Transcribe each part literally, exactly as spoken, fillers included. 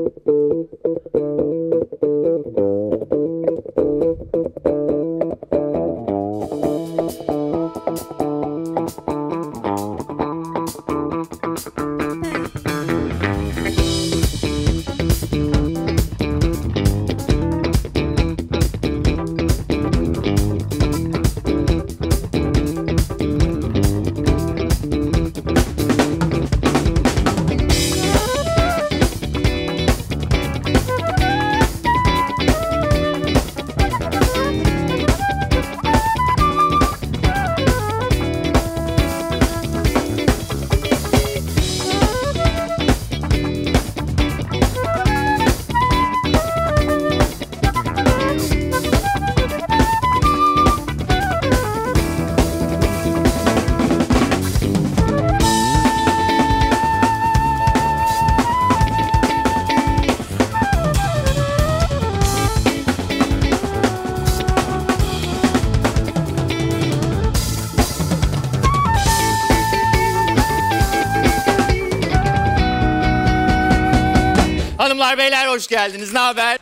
Hanımlar beyler hoş geldiniz. Ne haber?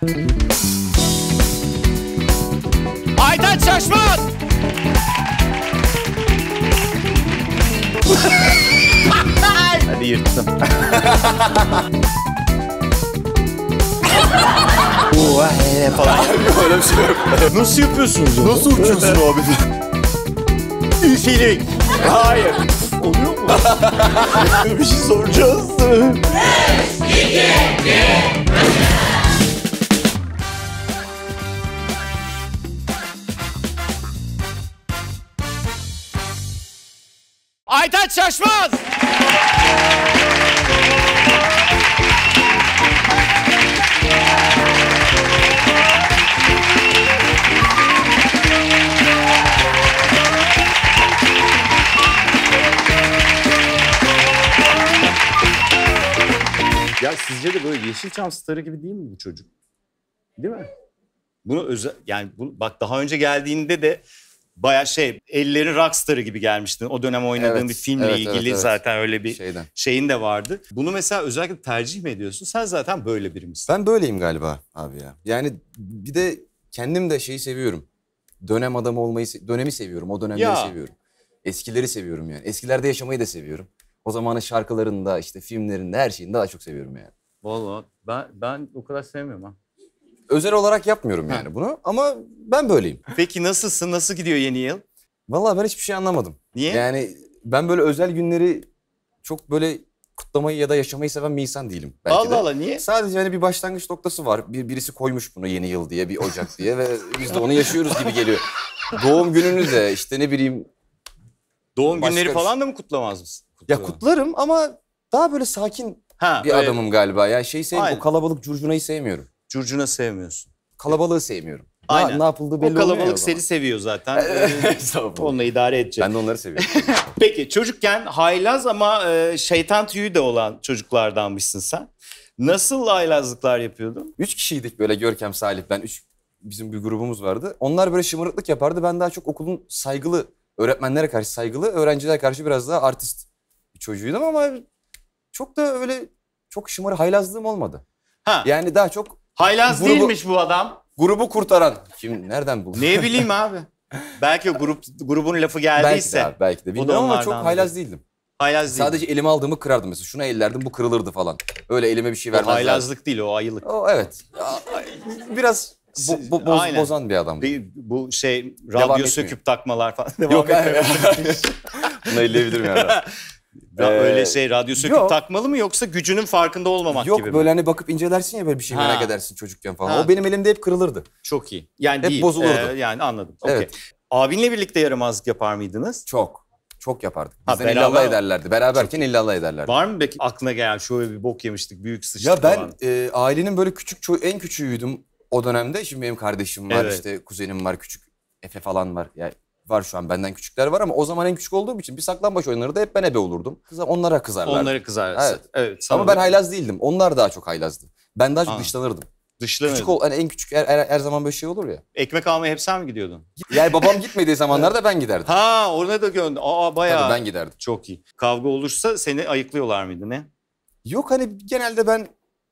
Aytaç Şaşmaz. Hadi yırttım. Oha hele falan. Öyle bir şey yok. Nasıl yapıyorsunuz ya? Nasıl uçuyorsun abi? Üfelik. Hayır. Oluyor mu? Bir şey soracağız. Beş, iki, bir. Aytaç Şaşmaz. Ya sizce de böyle Yeşilçam starı gibi değil mi bu çocuk? Değil mi? Bunu özel, yani bu, bak daha önce geldiğinde de bayağı şey, ellerin rockstarı gibi gelmiştin. O dönem oynadığın Evet, bir filmle evet, ilgili evet, evet. zaten öyle bir Şeyden. şeyin de vardı. Bunu mesela özellikle tercih mi ediyorsun? Sen zaten böyle biri misin? Ben böyleyim galiba abi ya. Yani bir de kendim de şeyi seviyorum. Dönem adamı olmayı, dönemi seviyorum. O dönemleri Ya. seviyorum. Eskileri seviyorum yani. Eskilerde yaşamayı da seviyorum. O zamanın şarkılarında, işte filmlerinde, her şeyini daha çok seviyorum yani. Vallahi ben ben o kadar sevmiyorum ha. Özel olarak yapmıyorum yani bunu ama ben böyleyim. Peki nasılsın? Nasıl gidiyor yeni yıl? Vallahi ben hiçbir şey anlamadım. Niye? Yani ben böyle özel günleri çok böyle kutlamayı ya da yaşamayı seven bir insan değilim. Belki Allah de. Allah, niye? Sadece hani bir başlangıç noktası var. Bir, birisi koymuş bunu yeni yıl diye, bir Ocak diye ve biz de onu yaşıyoruz gibi geliyor. Doğum gününü de işte ne bileyim. Doğum Başka günleri bir falan da mı kutlamaz mısın? Ya kutlarım ama daha böyle sakin Ha, bir öyle. adamım galiba. Yani şey sevmiyorum, Aynen. o kalabalık curcunayı sevmiyorum. Curcuna sevmiyorsun. Kalabalığı sevmiyorum. Aynen. Ne, ne yapıldığı belli O olmuyor ya kalabalık o zaman. seni seviyor zaten. Estağfurullah. Onunla idare edecek. Ben de onları seviyorum. Peki çocukken haylaz ama e, şeytan tüyü de olan çocuklardanmışsın sen. Nasıl haylazlıklar yapıyordun? Üç kişiydik böyle Görkem, Salih, ben. Üç, bizim bir grubumuz vardı. Onlar böyle şımarıklık yapardı. Ben daha çok okulun saygılı, öğretmenlere karşı saygılı, öğrencilere karşı biraz daha artist bir çocuğuydum ama çok da öyle çok şımarı haylazlığım olmadı. Ha. Yani daha çok Haylaz grubu- değilmiş bu adam. grubu kurtaran. Kim nereden buldu? Ne bileyim abi. Belki o grup grubun lafı Belki geldiyse. de abi, belki de. O da Bilmiyorum ama çok onlardan haylaz biri. değildim. Haylaz değil. Sadece elime aldığımı kırardım mesela. Şuna ellerdim, bu kırılırdı falan. Öyle elime bir şey O vermezler. haylazlık değil, o ayılık. O evet. Biraz bo- bo- boz- Aynen. bozan bir adam. Bir- bu şey Devam radyo etmiyor. söküp takmalar falan. Devam Yok etmiyor. Bunu elleyebilirim yani. Ya Ee, öyle şey radyo söküp yok. takmalı mı yoksa gücünün farkında olmamak Yok gibi mi? böyle hani bakıp incelersin ya, böyle bir şey Ha. merak edersin çocukken falan. Ha. O benim elimde hep kırılırdı. Çok iyi. Yani Hep değil. bozulurdu. Ee, yani anladım. Okey. Evet. Abinle birlikte yaramazlık yapar mıydınız? Çok. Çok yapardık. Ha, Bizden beraber illallah mi? ederlerdi. Beraberken illallah ederlerdi. Var mı peki aklına gelen şöyle bir bok yemiştik, büyük sıçtık Ya ben falan? e, ailenin böyle küçük ço- en küçüğüydüm o dönemde. Şimdi benim kardeşim var, Evet. işte kuzenim var, küçük Efe falan var. Yani var şu an, benden küçükler var ama o zaman en küçük olduğum için bir saklambaç oyunları hep ben ebe olurdum. Kıza, onlara kızarlardı. Onları kızarız. Evet. Evet. sana Ama ben da haylaz değildim. Onlar daha çok haylazdı. Ben daha çok Ha. dışlanırdım. dışlanırdın. Küçük ol, hani en küçük her, her, her zaman böyle şey olur ya. Ekmek almaya hep sen mi gidiyordun? Yani babam gitmediği zamanlarda ben giderdim. Ha, orada da gönder. Aa bayağı. Tabii ben giderdim. Çok iyi. Kavga olursa seni ayıklıyorlar mıydı ne? Yok hani genelde ben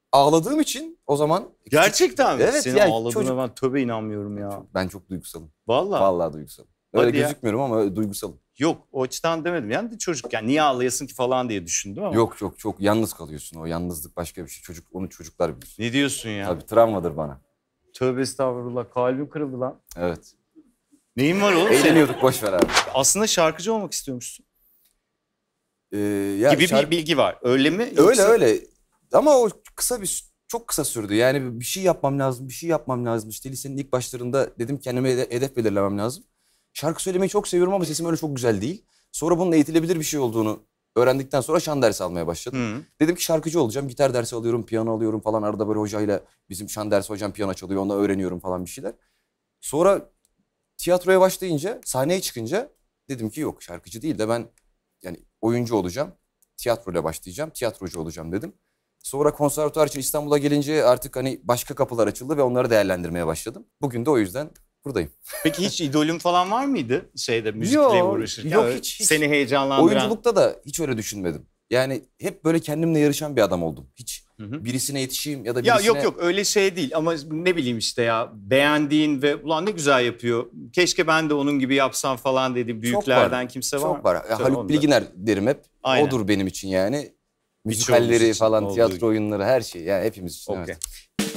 ağladığım için o zaman... Gerçekten mi? Evet, Senin yani ağladığına çocuk- ben tövbe inanmıyorum ya. Ben çok duygusalım. Vallahi. Vallahi duygusalım. Öyle Hadi ya. gözükmüyorum ama öyle duygusalım. Yok o açıdan demedim. Yani de çocuk yani niye ağlayasın ki falan diye düşündüm ama. Yok çok çok yalnız kalıyorsun. O yalnızlık başka bir şey. Çocuk onu çocuklar bilir. Ne diyorsun ya? Tabii travmadır bana. Tövbe estağfurullah. Kalbim kırıldı lan. Evet. Neyin var oğlum senin? Eğleniyorduk boş ver abi. Aslında şarkıcı olmak istiyormuşsun. Ee, ya Gibi şarkı- bir bilgi var. Öyle mi? Öyle Yoksa- öyle. Ama o kısa bir çok kısa sürdü. Yani bir şey yapmam lazım, bir şey yapmam lazım. İşte lisenin ilk başlarında dedim kendime hede- hedef belirlemem lazım. Şarkı söylemeyi çok seviyorum ama sesim öyle çok güzel değil. Sonra bunun eğitilebilir bir şey olduğunu öğrendikten sonra şan dersi almaya başladım. Hı. Dedim ki şarkıcı olacağım. Gitar dersi alıyorum, piyano alıyorum falan. Arada böyle hocayla bizim şan dersi hocam piyano çalıyor. Onunla öğreniyorum falan bir şeyler. Sonra tiyatroya başlayınca, sahneye çıkınca dedim ki yok şarkıcı değil de ben yani oyuncu olacağım. Tiyatroyla başlayacağım. Tiyatrocu olacağım dedim. Sonra konservatuvar için İstanbul'a gelince artık hani başka kapılar açıldı ve onları değerlendirmeye başladım. Bugün de o yüzden buradayım. Peki hiç idolün falan var mıydı şeyde müzikle Yok, uğraşırken? yok, Öyle hiç- hiç. Seni heyecanlandıran. Oyunculukta da hiç öyle düşünmedim. Yani hep böyle kendimle yarışan bir adam oldum. Hiç Hı hı. birisine yetişeyim ya da Ya birisine... yok yok öyle şey değil ama ne bileyim işte ya beğendiğin ve ulan ne güzel yapıyor. Keşke ben de onun gibi yapsam falan dediğim büyüklerden kimse var mı? Çok var. Ya, Söyle Haluk onu da. Bilginer derim hep. Aynen. Odur benim için yani. Birçoğumuz Müzikalleri için falan, olduğu tiyatro gibi. oyunları her şey. Yani hepimiz için. Okey. Evet.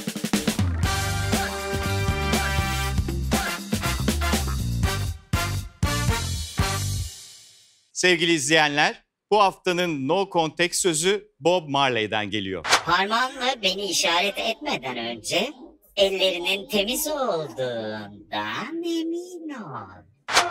Sevgili izleyenler, bu haftanın No Context sözü Bob Marley'den geliyor. Parmağınla beni işaret etmeden önce ellerinin temiz olduğundan emin ol.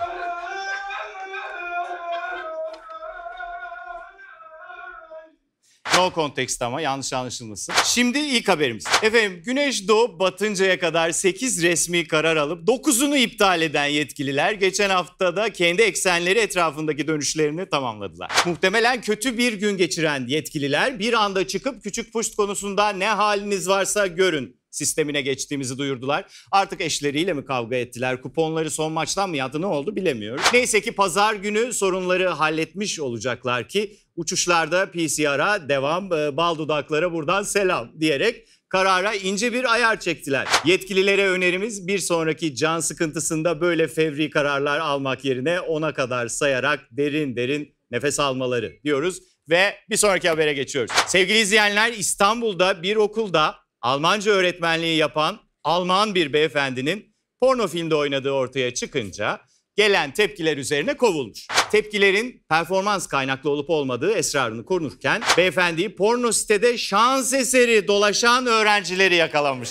No context ama yanlış anlaşılmasın. Şimdi ilk haberimiz. Efendim güneş doğup batıncaya kadar sekiz resmi karar alıp dokuzunu iptal eden yetkililer geçen haftada kendi eksenleri etrafındaki dönüşlerini tamamladılar. Muhtemelen kötü bir gün geçiren yetkililer bir anda çıkıp küçük puşt konusunda ne haliniz varsa görün sistemine geçtiğimizi duyurdular. Artık eşleriyle mi kavga ettiler, kuponları son maçtan mı yattı ne oldu bilemiyoruz. Neyse ki pazar günü sorunları halletmiş olacaklar ki uçuşlarda P C R'a devam, e, bal dudaklara buradan selam diyerek karara ince bir ayar çektiler. Yetkililere önerimiz bir sonraki can sıkıntısında böyle fevri kararlar almak yerine ona kadar sayarak derin derin nefes almaları diyoruz ve bir sonraki habere geçiyoruz. Sevgili izleyenler, İstanbul'da bir okulda Almanca öğretmenliği yapan Alman bir beyefendinin porno filmde oynadığı ortaya çıkınca gelen tepkiler üzerine kovulmuş. Tepkilerin performans kaynaklı olup olmadığı esrarını korunurken beyefendiyi porno sitede şans eseri dolaşan öğrencileri yakalamış.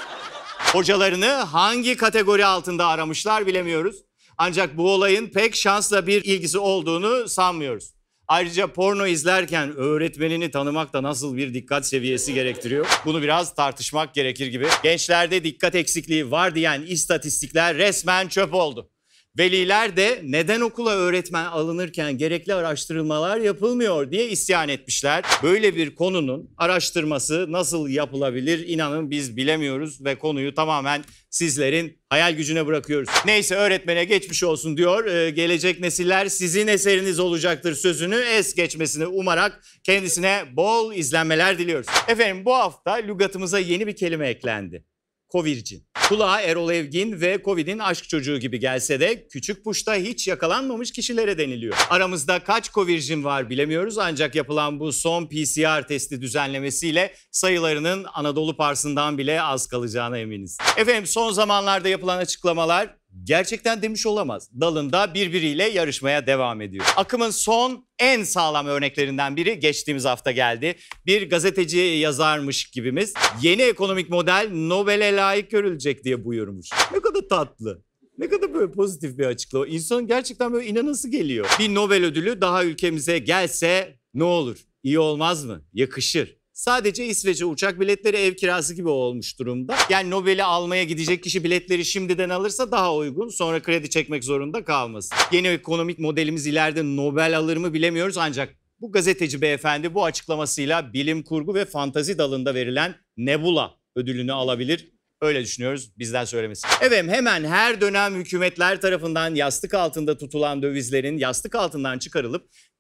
Hocalarını hangi kategori altında aramışlar bilemiyoruz. Ancak bu olayın pek şansla bir ilgisi olduğunu sanmıyoruz. Ayrıca porno izlerken öğretmenini tanımak da nasıl bir dikkat seviyesi gerektiriyor? Bunu biraz tartışmak gerekir gibi. Gençlerde dikkat eksikliği var diyen istatistikler resmen çöp oldu. Veliler de neden okula öğretmen alınırken gerekli araştırmalar yapılmıyor diye isyan etmişler. Böyle bir konunun araştırması nasıl yapılabilir inanın biz bilemiyoruz ve konuyu tamamen sizlerin hayal gücüne bırakıyoruz. Neyse öğretmene geçmiş olsun diyor. Ee, gelecek nesiller sizin eseriniz olacaktır sözünü es geçmesini umarak kendisine bol izlenmeler diliyoruz. Efendim bu hafta lügatımıza yeni bir kelime eklendi. Covircin. Kulağa Erol Evgin ve Covid'in aşk çocuğu gibi gelse de küçük puşta hiç yakalanmamış kişilere deniliyor. Aramızda kaç Covircin var bilemiyoruz ancak yapılan bu son P C R testi düzenlemesiyle sayılarının Anadolu Parsı'ndan bile az kalacağına eminiz. Efendim son zamanlarda yapılan açıklamalar gerçekten demiş olamaz. Dalında birbiriyle yarışmaya devam ediyor. Akımın son en sağlam örneklerinden biri geçtiğimiz hafta geldi. Bir gazeteci yazarmış gibimiz yeni ekonomik model Nobel'e layık görülecek diye buyurmuş. Ne kadar tatlı. Ne kadar böyle pozitif bir açıklama. İnsanın gerçekten böyle inanası geliyor. Bir Nobel ödülü daha ülkemize gelse ne olur? İyi olmaz mı? Yakışır. Sadece İsveç'e uçak biletleri ev kirası gibi olmuş durumda. Yani Nobel'i almaya gidecek kişi biletleri şimdiden alırsa daha uygun. Sonra kredi çekmek zorunda kalmasın. Yeni ekonomik modelimiz ileride Nobel alır mı bilemiyoruz ancak bu gazeteci beyefendi bu açıklamasıyla bilim kurgu ve fantazi dalında verilen Nebula ödülünü alabilir. Öyle düşünüyoruz bizden söylemesi. Evet hemen her dönem hükümetler tarafından yastık altında tutulan dövizlerin yastık altından çıkarılıp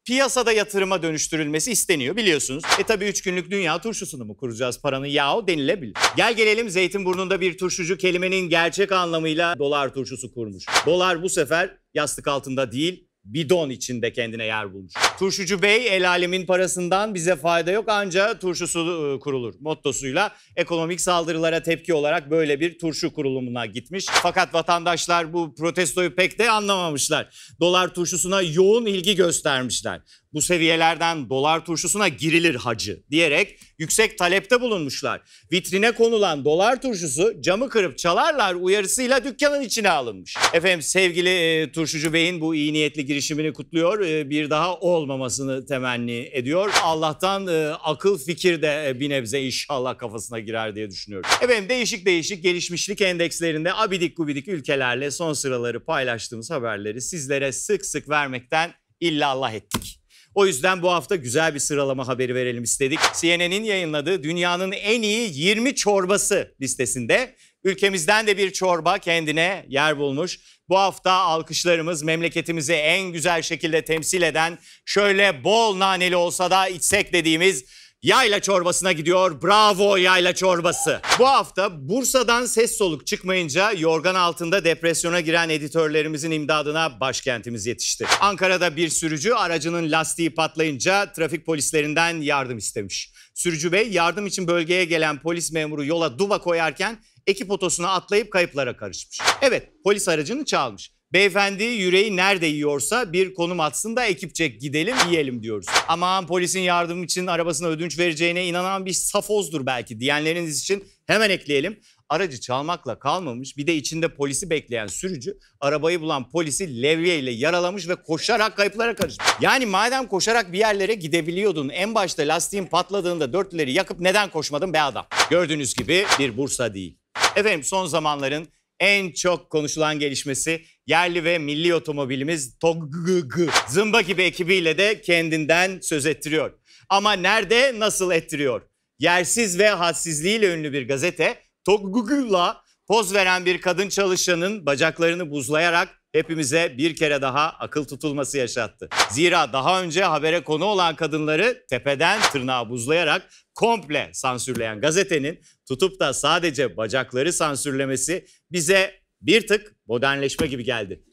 piyasada yatırıma dönüştürülmesi isteniyor biliyorsunuz. E tabii üç günlük dünya turşusunu mu kuracağız paranın yahu denilebilir. Gel gelelim Zeytinburnu'nda bir turşucu kelimenin gerçek anlamıyla dolar turşusu kurmuş. Dolar bu sefer yastık altında değil, bidon içinde kendine yer bulmuş. Turşucu Bey el alemin parasından bize fayda yok anca turşusu e, kurulur mottosuyla ekonomik saldırılara tepki olarak böyle bir turşu kurulumuna gitmiş. Fakat vatandaşlar bu protestoyu pek de anlamamışlar. Dolar turşusuna yoğun ilgi göstermişler. Bu seviyelerden dolar turşusuna girilir hacı diyerek yüksek talepte bulunmuşlar. Vitrine konulan dolar turşusu camı kırıp çalarlar uyarısıyla dükkanın içine alınmış. Efendim sevgili e, Turşucu Bey'in bu iyi niyetli girişimini kutluyor. E, bir daha olmamasını temenni ediyor. Allah'tan e, akıl fikir de e, bir nebze inşallah kafasına girer diye düşünüyorum. Efendim değişik değişik gelişmişlik endekslerinde abidik gubidik ülkelerle son sıraları paylaştığımız haberleri sizlere sık sık vermekten illallah ettik. O yüzden bu hafta güzel bir sıralama haberi verelim istedik. C N N'in yayınladığı dünyanın en iyi yirmi çorbası listesinde ülkemizden de bir çorba kendine yer bulmuş. Bu hafta alkışlarımız memleketimizi en güzel şekilde temsil eden şöyle bol naneli olsa da içsek dediğimiz yayla çorbasına gidiyor. Bravo yayla çorbası. Bu hafta Bursa'dan ses soluk çıkmayınca yorgan altında depresyona giren editörlerimizin imdadına başkentimiz yetişti. Ankara'da bir sürücü aracının lastiği patlayınca trafik polislerinden yardım istemiş. Sürücü bey yardım için bölgeye gelen polis memuru yola duba koyarken ekip otosuna atlayıp kayıplara karışmış. Evet, polis aracını çalmış. Beyefendi yüreği nerede yiyorsa bir konum atsın da ekipçe gidelim yiyelim diyoruz. Aman polisin yardım için arabasına ödünç vereceğine inanan bir safozdur belki diyenleriniz için hemen ekleyelim. Aracı çalmakla kalmamış, bir de içinde polisi bekleyen sürücü arabayı bulan polisi levyeyle yaralamış ve koşarak kayıplara karışmış. Yani madem koşarak bir yerlere gidebiliyordun, en başta lastiğin patladığında dörtlüleri yakıp neden koşmadın be adam? Gördüğünüz gibi bir Bursa değil. Efendim son zamanların en çok konuşulan gelişmesi yerli ve milli otomobilimiz T O G G Zımba gibi ekibiyle de kendinden söz ettiriyor. Ama nerede nasıl ettiriyor? Yersiz ve hadsizliğiyle ünlü bir gazete T O G G'la poz veren bir kadın çalışanın bacaklarını buzlayarak hepimize bir kere daha akıl tutulması yaşattı. Zira daha önce habere konu olan kadınları tepeden tırnağa buzlayarak komple sansürleyen gazetenin tutup da sadece bacakları sansürlemesi bize bir tık modernleşme gibi geldi.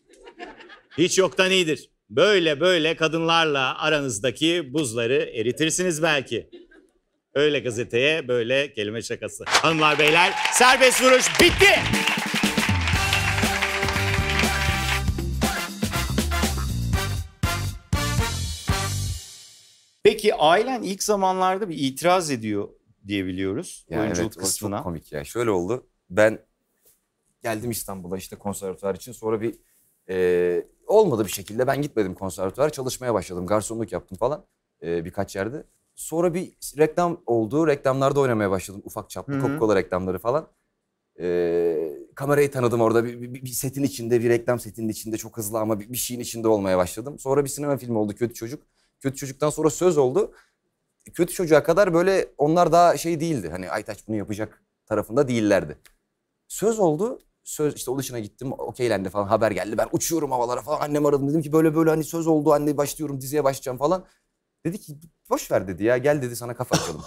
Hiç yoktan iyidir. Böyle böyle kadınlarla aranızdaki buzları eritirsiniz belki. Öyle gazeteye böyle kelime şakası. Hanımlar beyler serbest vuruş bitti. Peki ailen ilk zamanlarda bir itiraz ediyor diye biliyoruz Yani oyunculuk evet, o kısmına. çok komik ya. Şöyle oldu. Ben geldim İstanbul'a işte konservatuvar için. Sonra bir e, olmadı bir şekilde. Ben gitmedim konservatuvar. Çalışmaya başladım. Garsonluk yaptım falan e, birkaç yerde. Sonra bir reklam oldu. Reklamlarda oynamaya başladım. Ufak çaplı Coca-Cola reklamları falan. E, kamerayı tanıdım orada. Bir, bir, bir setin içinde, bir reklam setinin içinde çok hızlı ama bir, bir şeyin içinde olmaya başladım. Sonra bir sinema filmi oldu Kötü Çocuk. Kötü Çocuk'tan sonra Söz oldu. Kötü Çocuk'a kadar böyle onlar daha şey değildi. Hani Aytaç bunu yapacak tarafında değillerdi. Söz oldu. Söz işte audition'a gittim. Okeylendi falan. Haber geldi. Ben uçuyorum havalara falan. Annem aradım. Dedim ki böyle böyle hani söz oldu. Anne başlıyorum diziye başlayacağım falan. Dedi ki boş ver dedi ya. Gel dedi sana kafa açalım.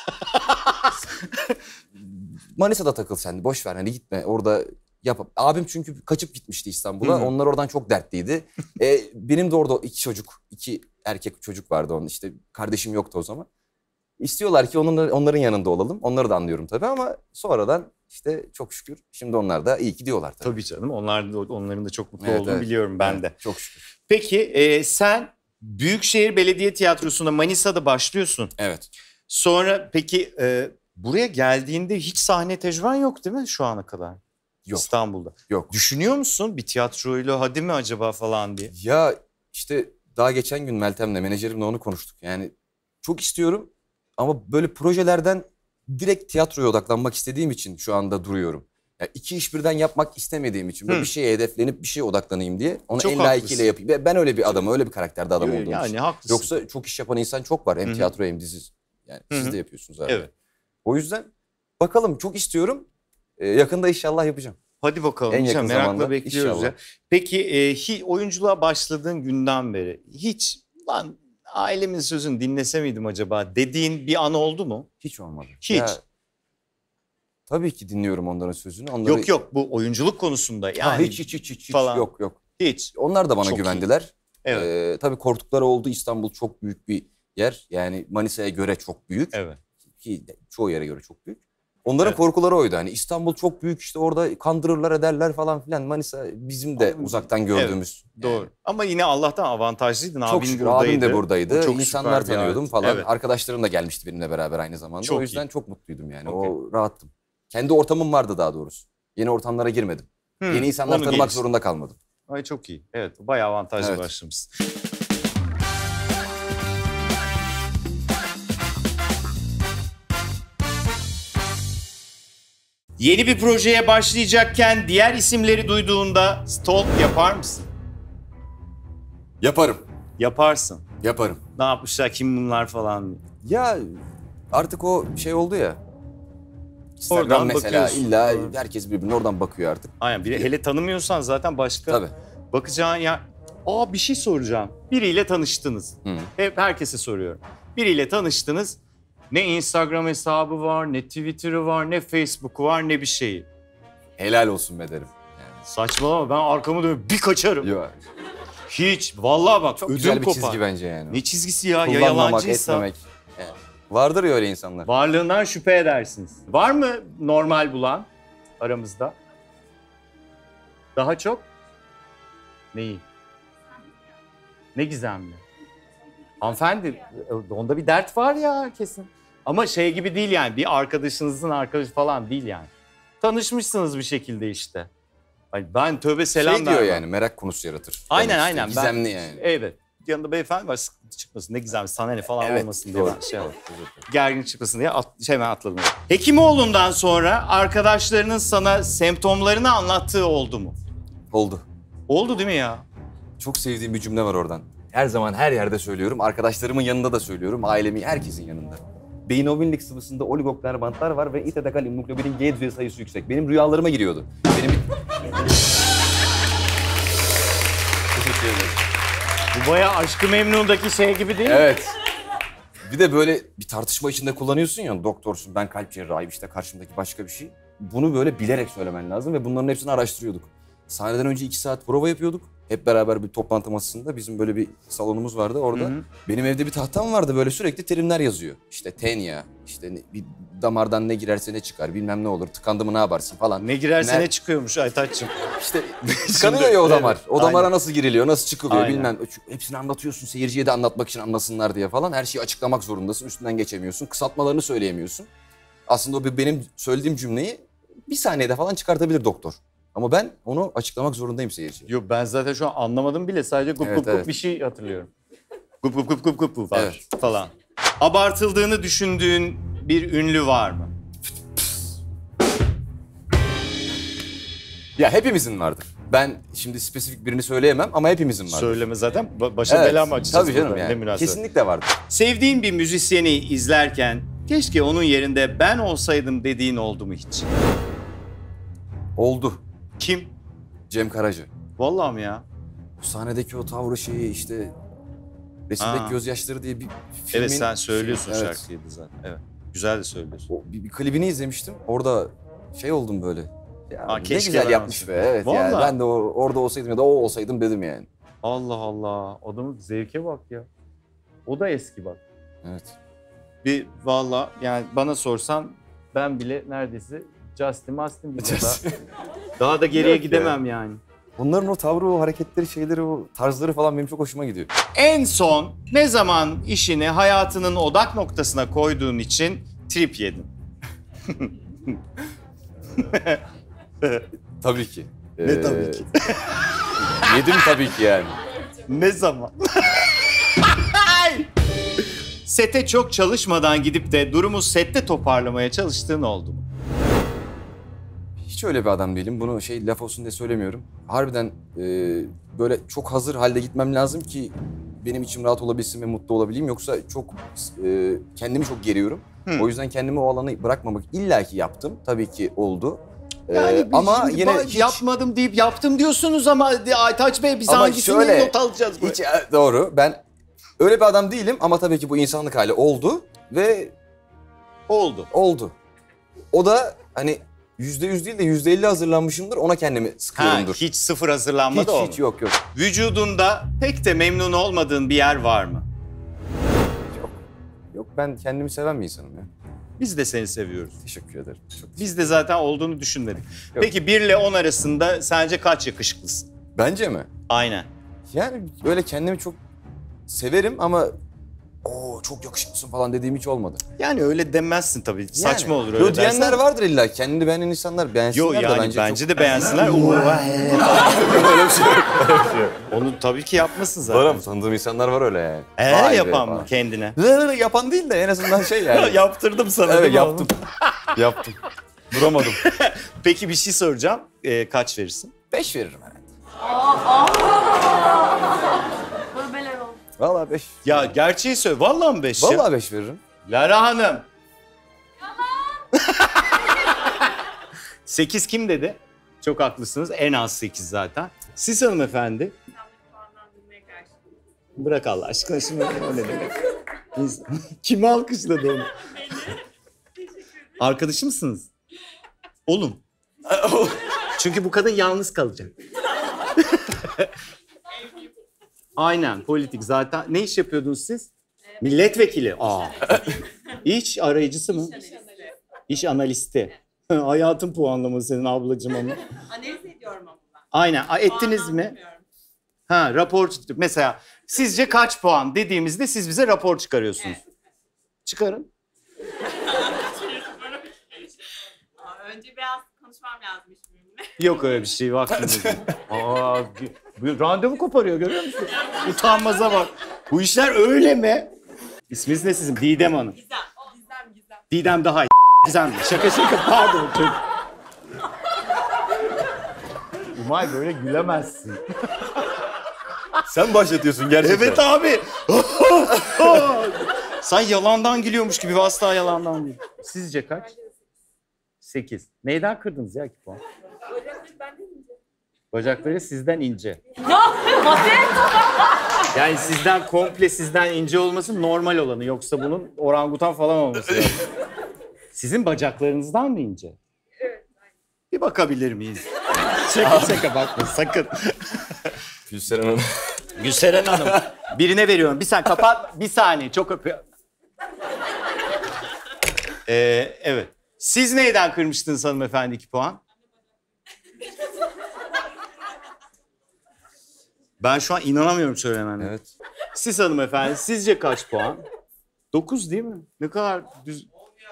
Manisa'da takıl sen. Boş ver hani gitme orada yap. Abim çünkü kaçıp gitmişti İstanbul'a. Onlar oradan çok dertliydi. e, benim de orada iki çocuk, iki erkek çocuk vardı onun işte. Kardeşim yoktu o zaman. İstiyorlar ki onun, onların yanında olalım. Onları da anlıyorum tabii ama sonradan işte çok şükür şimdi onlar da iyi ki diyorlar tabii. Tabii canım onlar da, onların da çok mutlu Evet, olduğunu evet. biliyorum ben Evet, de. çok şükür. Peki e, sen Büyükşehir Belediye Tiyatrosu'nda Manisa'da başlıyorsun. Evet. Sonra peki e, buraya geldiğinde hiç sahne tecrüben yok değil mi şu ana kadar? Yok. İstanbul'da. Yok. Düşünüyor musun bir tiyatroyla hadi mi acaba falan diye? Ya işte daha geçen gün Meltem'le menajerimle onu konuştuk. Yani çok istiyorum ama böyle projelerden direkt tiyatroya odaklanmak istediğim için şu anda duruyorum. Yani iki iş birden yapmak istemediğim için böyle Hı. bir şeye hedeflenip bir şeye odaklanayım diye onu Çok en haklısın. layıkıyla yapayım. Ve ben öyle bir adamım, öyle bir karakterde adam olduğum Yani için. haklısın. Yoksa çok iş yapan insan çok var. Hem Hı-hı. tiyatro hem dizi. Yani Hı-hı. siz de yapıyorsunuz abi. Evet. O yüzden bakalım çok istiyorum. Ee, yakında inşallah yapacağım. Hadi bakalım. En Güzel, yakın merakla zamanda bekliyoruz inşallah. ya. Peki e, hi, oyunculuğa başladığın günden beri hiç lan ailemin sözünü dinlese miydim acaba dediğin bir an oldu mu? Hiç olmadı. Hiç. Ya, tabii ki dinliyorum onların sözünü. Onları... Yok yok bu oyunculuk konusunda yani. Ha, hiç hiç hiç hiç falan. yok yok. Hiç. Onlar da bana Çok güvendiler. Evet. Ee, tabii korktukları oldu. İstanbul çok büyük bir yer. Yani Manisa'ya göre çok büyük. Evet. Ki çoğu yere göre çok büyük. Onların Evet. korkuları oydu. Hani İstanbul çok büyük, işte orada kandırırlar ederler falan filan. Manisa bizim de Ama- uzaktan gördüğümüz. Doğru. Yani. Ama yine Allah'tan avantajlıydın. Çok Abin şükür buradaydı. abim de buradaydı. O çok İnsanlar süper bir tanıyordum alet. falan. Evet. Arkadaşlarım da gelmişti benimle beraber aynı zamanda. Çok o yüzden iyi. çok mutluydum yani. Okey. O rahattım. Kendi ortamım vardı daha doğrusu. Yeni ortamlara girmedim. Hmm, Yeni insanlar onu tanımak geliştir. zorunda kalmadım. Ay çok iyi. Evet bayağı avantajlı Evet. başlamışsın. Yeni bir projeye başlayacakken diğer isimleri duyduğunda stalk yapar mısın? Yaparım. Yaparsın. Yaparım. Ne yapmışlar, kim bunlar falan. Ya artık o şey oldu ya. Instagram Oradan mesela bakıyorsun. illa Doğru. herkes birbirine oradan bakıyor artık. Aynen. Bir, hele tanımıyorsan zaten başka Tabii. bakacağın ya. Aa bir şey soracağım. Biriyle tanıştınız. Hı. Hep herkese soruyorum. Biriyle tanıştınız. Ne Instagram hesabı var, ne Twitter'ı var, ne Facebook'u var, ne bir şeyi. Helal olsun be derim. Yani. Saçmalama ben arkamı dönüp bir kaçarım. Yok. Hiç. Vallahi bak Çok ödüm güzel bir kopar. çizgi bence yani. Ne çizgisi ya? Ya Kullanmamak, yalancıysa. etmemek. Yani. Vardır ya öyle insanlar. Varlığından şüphe edersiniz. Var mı normal bulan aramızda? Daha çok? Neyi? Ne gizemli? Hanımefendi, onda bir dert var ya kesin. Ama şey gibi değil yani, bir arkadaşınızın arkadaşı falan değil yani. Tanışmışsınız bir şekilde işte. Ay ben tövbe selam Şey diyor vermem. yani, merak konusu yaratır. Aynen Demek aynen. işte, Gizemli yani. Evet. Yanında beyefendi var, sıkıntı çıkmasın. Ne gizemli, sana ne falan Evet, olmasın diye doğru. ben şey yaptım. Gergin çıkmasın diye at, şey hemen atladım. Hekimoğlu'ndan sonra arkadaşlarının sana semptomlarını anlattığı oldu mu? Oldu. Oldu değil mi ya? Çok sevdiğim bir cümle var oradan. Her zaman her yerde söylüyorum. Arkadaşlarımın yanında da söylüyorum. Ailemin, herkesin yanında. Beyin omurilik sıvısında oligokler bantlar var ve itedekal immunoglobulin G düzey sayısı yüksek. Benim rüyalarıma giriyordu. Benim bir... Teşekkür ederim. Bu bayağı Aşk-ı Memnun'daki şey gibi değil mi? Evet. Bir de böyle bir tartışma içinde kullanıyorsun ya, doktorsun, ben kalp cerrahıyım, işte karşımdaki başka bir şey. Bunu böyle bilerek söylemen lazım ve bunların hepsini araştırıyorduk. Sahneden önce iki saat prova yapıyorduk. Hep beraber bir toplantı masasında bizim böyle bir salonumuz vardı orada. Hı hı. Benim evde bir tahtam vardı, böyle sürekli terimler yazıyor. İşte tenya, işte ne- bir damardan ne girerse ne çıkar, bilmem ne olur, tıkandı mı ne yaparsın falan. Ne girerse Ne- ne çıkıyormuş Aytaç'cığım. İşte tıkanıyor ya o damar. Evet, O damara aynen. nasıl giriliyor, nasıl çıkılıyor Aynen. bilmem. Hepsini anlatıyorsun, seyirciye de anlatmak için anlasınlar diye falan. Her şeyi açıklamak zorundasın, üstünden geçemiyorsun. Kısaltmalarını söyleyemiyorsun. Aslında o bir- benim söylediğim cümleyi bir saniyede falan çıkartabilir doktor. Ama ben onu açıklamak zorundayım seyirciye. Yok ben zaten şu an anlamadım bile, sadece gup Evet, gup gup evet. bir şey hatırlıyorum. Gup gup gup gup gup gup var Evet. falan. Abartıldığını düşündüğün bir ünlü var mı? Ya hepimizin vardır. Ben şimdi spesifik birini söyleyemem ama hepimizin vardır. Söyleme zaten ba- başa Evet, bela mı açacağız? tabii canım burada? Ne yani. münasebet. Kesinlikle vardır. Sevdiğin bir müzisyeni izlerken keşke onun yerinde ben olsaydım dediğin oldu mu hiç? Oldu. Kim? Cem Karaca. Vallahi mi ya? O sahnedeki o tavrı şeyi işte resimdeki Aa. gözyaşları diye bir filmin... Evet sen söylüyorsun şey- evet. şarkıyı da zaten. Evet. Güzel de söylüyorsun. O, bir, bir klibini izlemiştim. Orada şey oldum böyle. Ya Aa, ne keşke güzel ben yapmış be. olsaydım. Evet yani Vallahi. ben de o- orada olsaydım ya da o olsaydım dedim yani. Allah Allah. Adamın zevke bak ya. O da eski bak. Evet. Bir valla yani bana sorsan ben bile neredeyse Justin Mastin bir daha, daha da geriye Yok ya. gidemem yani. Onların o tavrı, o hareketleri, şeyleri, o tarzları falan benim çok hoşuma gidiyor. En son ne zaman işini hayatının odak noktasına koyduğun için trip yedin? Tabii ki. Ne tabii ki? Yedim tabii ki yani. Ne zaman? Sete çok çalışmadan gidip de durumu sette toparlamaya çalıştığın oldu mu? Hiç öyle bir adam değilim. Bunu şey laf olsun diye söylemiyorum. Harbiden e, böyle çok hazır halde gitmem lazım ki benim içim rahat olabilsin ve mutlu olabileyim. Yoksa çok e, kendimi çok geriyorum. Hı. O yüzden kendimi o alanı bırakmamak illaki yaptım. Tabii ki oldu. E, Yani biz ama şimdi yine ba- hiç, yapmadım deyip yaptım diyorsunuz ama Aytaç Bey biz Ama hangisini şöyle, not alacağız? hiç e, doğru. Ben Öyle bir adam değilim ama tabii ki bu insanlık hali oldu ve Oldu. oldu. O da hani yüzde yüz değil de yüzde elli hazırlanmışımdır, ona kendimi Ha, sıkıyorumdur. hiç sıfır hazırlanma hiç, da olmadı. hiç yok yok. Vücudunda pek de memnun olmadığın bir yer var mı? Yok, ben kendimi seven bir insanım ya. Biz de seni seviyoruz. Teşekkür ederim. Çok Biz de zaten olduğunu düşünmedik. Yok. Peki bir ile on arasında sence kaç yakışıklısın? Bence mi? Aynen. Yani öyle kendimi çok severim ama o çok yakışıklısın falan dediğim hiç olmadı. Yani öyle demezsin tabii. Saçma Yani. olur öyle Yo, diyenler dersen. vardır illa. Kendini beğenen insanlar beğensinler Yo de yani bence, bence, çok... de beğensinler. Oo, öyle bir şey yok. onu tabii ki yapmasın zaten. Var ama tanıdığım insanlar var öyle yani. Ee, Vay be yapan mı falan. kendine? Rı yapan değil de en azından şey yani. Yaptırdım sana. Evet değil mi yaptım. oğlum? yaptım. Duramadım. Peki bir şey soracağım. Ee, kaç verirsin? Beş veririm herhalde. Tövbeler olsun. Vallahi beş. Ya gerçeği söyle. Vallahi mi beş ya? Vallahi beş veririm. Lara Hanım. Sekiz kim dedi? Çok haklısınız. En az sekiz zaten. Siz hanımefendi. Bırak Allah aşkına şimdi o ne demek? Biz- Kimi alkışladı onu? Arkadaşı mısınız? Oğlum. Çünkü bu kadın yalnız kalacak. Aynen politik zaten. Ne iş yapıyordunuz siz? Milletvekili. Aa. İş arayıcısı mı? İş analisti. Hayatın puanlaması senin ablacığım onu. Analiz ediyorum ama ben. Aynen. Aa, ettiniz mi? Puanlandırmıyorum. Ha, rapor tutup mesela sizce kaç puan dediğimizde siz bize rapor çıkarıyorsunuz. Çıkarın. Aa, önce biraz konuşmam lazım benimle. Yok öyle bir şey vaktiniz. yok. Aa, bu randevu koparıyor görüyor musun? Utanmaza bak. Bu işler öyle mi? İsminiz ne sizin? Didem Hanım. Gizem, gizem, gizem. Didem daha iyi. Gizem. Şaka şaka pardon. Çok... Umay böyle gülemezsin. Sen başlatıyorsun gerçekten. Evet abi. Sen yalandan gülüyormuş gibi asla yalandan gülüyor. Sizce kaç? Sekiz. Neyden kırdınız ya ki puan? Bacakları benden ince. Bacakları sizden ince. Ya Hasan! Yani sizden komple sizden ince olması normal olanı. Yoksa bunun orangutan falan olması lazım. Sizin bacaklarınızdan mı ince? Evet. Bir bakabilir miyiz? Şaka şaka bakma sakın. Gülseren Hanım. Gülseren Hanım. Birine veriyorum. Bir saniye kapat. Bir saniye. Çok öpüyor. Ee, evet. Siz neyden kırmıştınız hanımefendi iki puan? Ben şu an inanamıyorum söylemene. Evet. Siz hanımefendi sizce kaç puan? Dokuz değil mi? Ne kadar düz...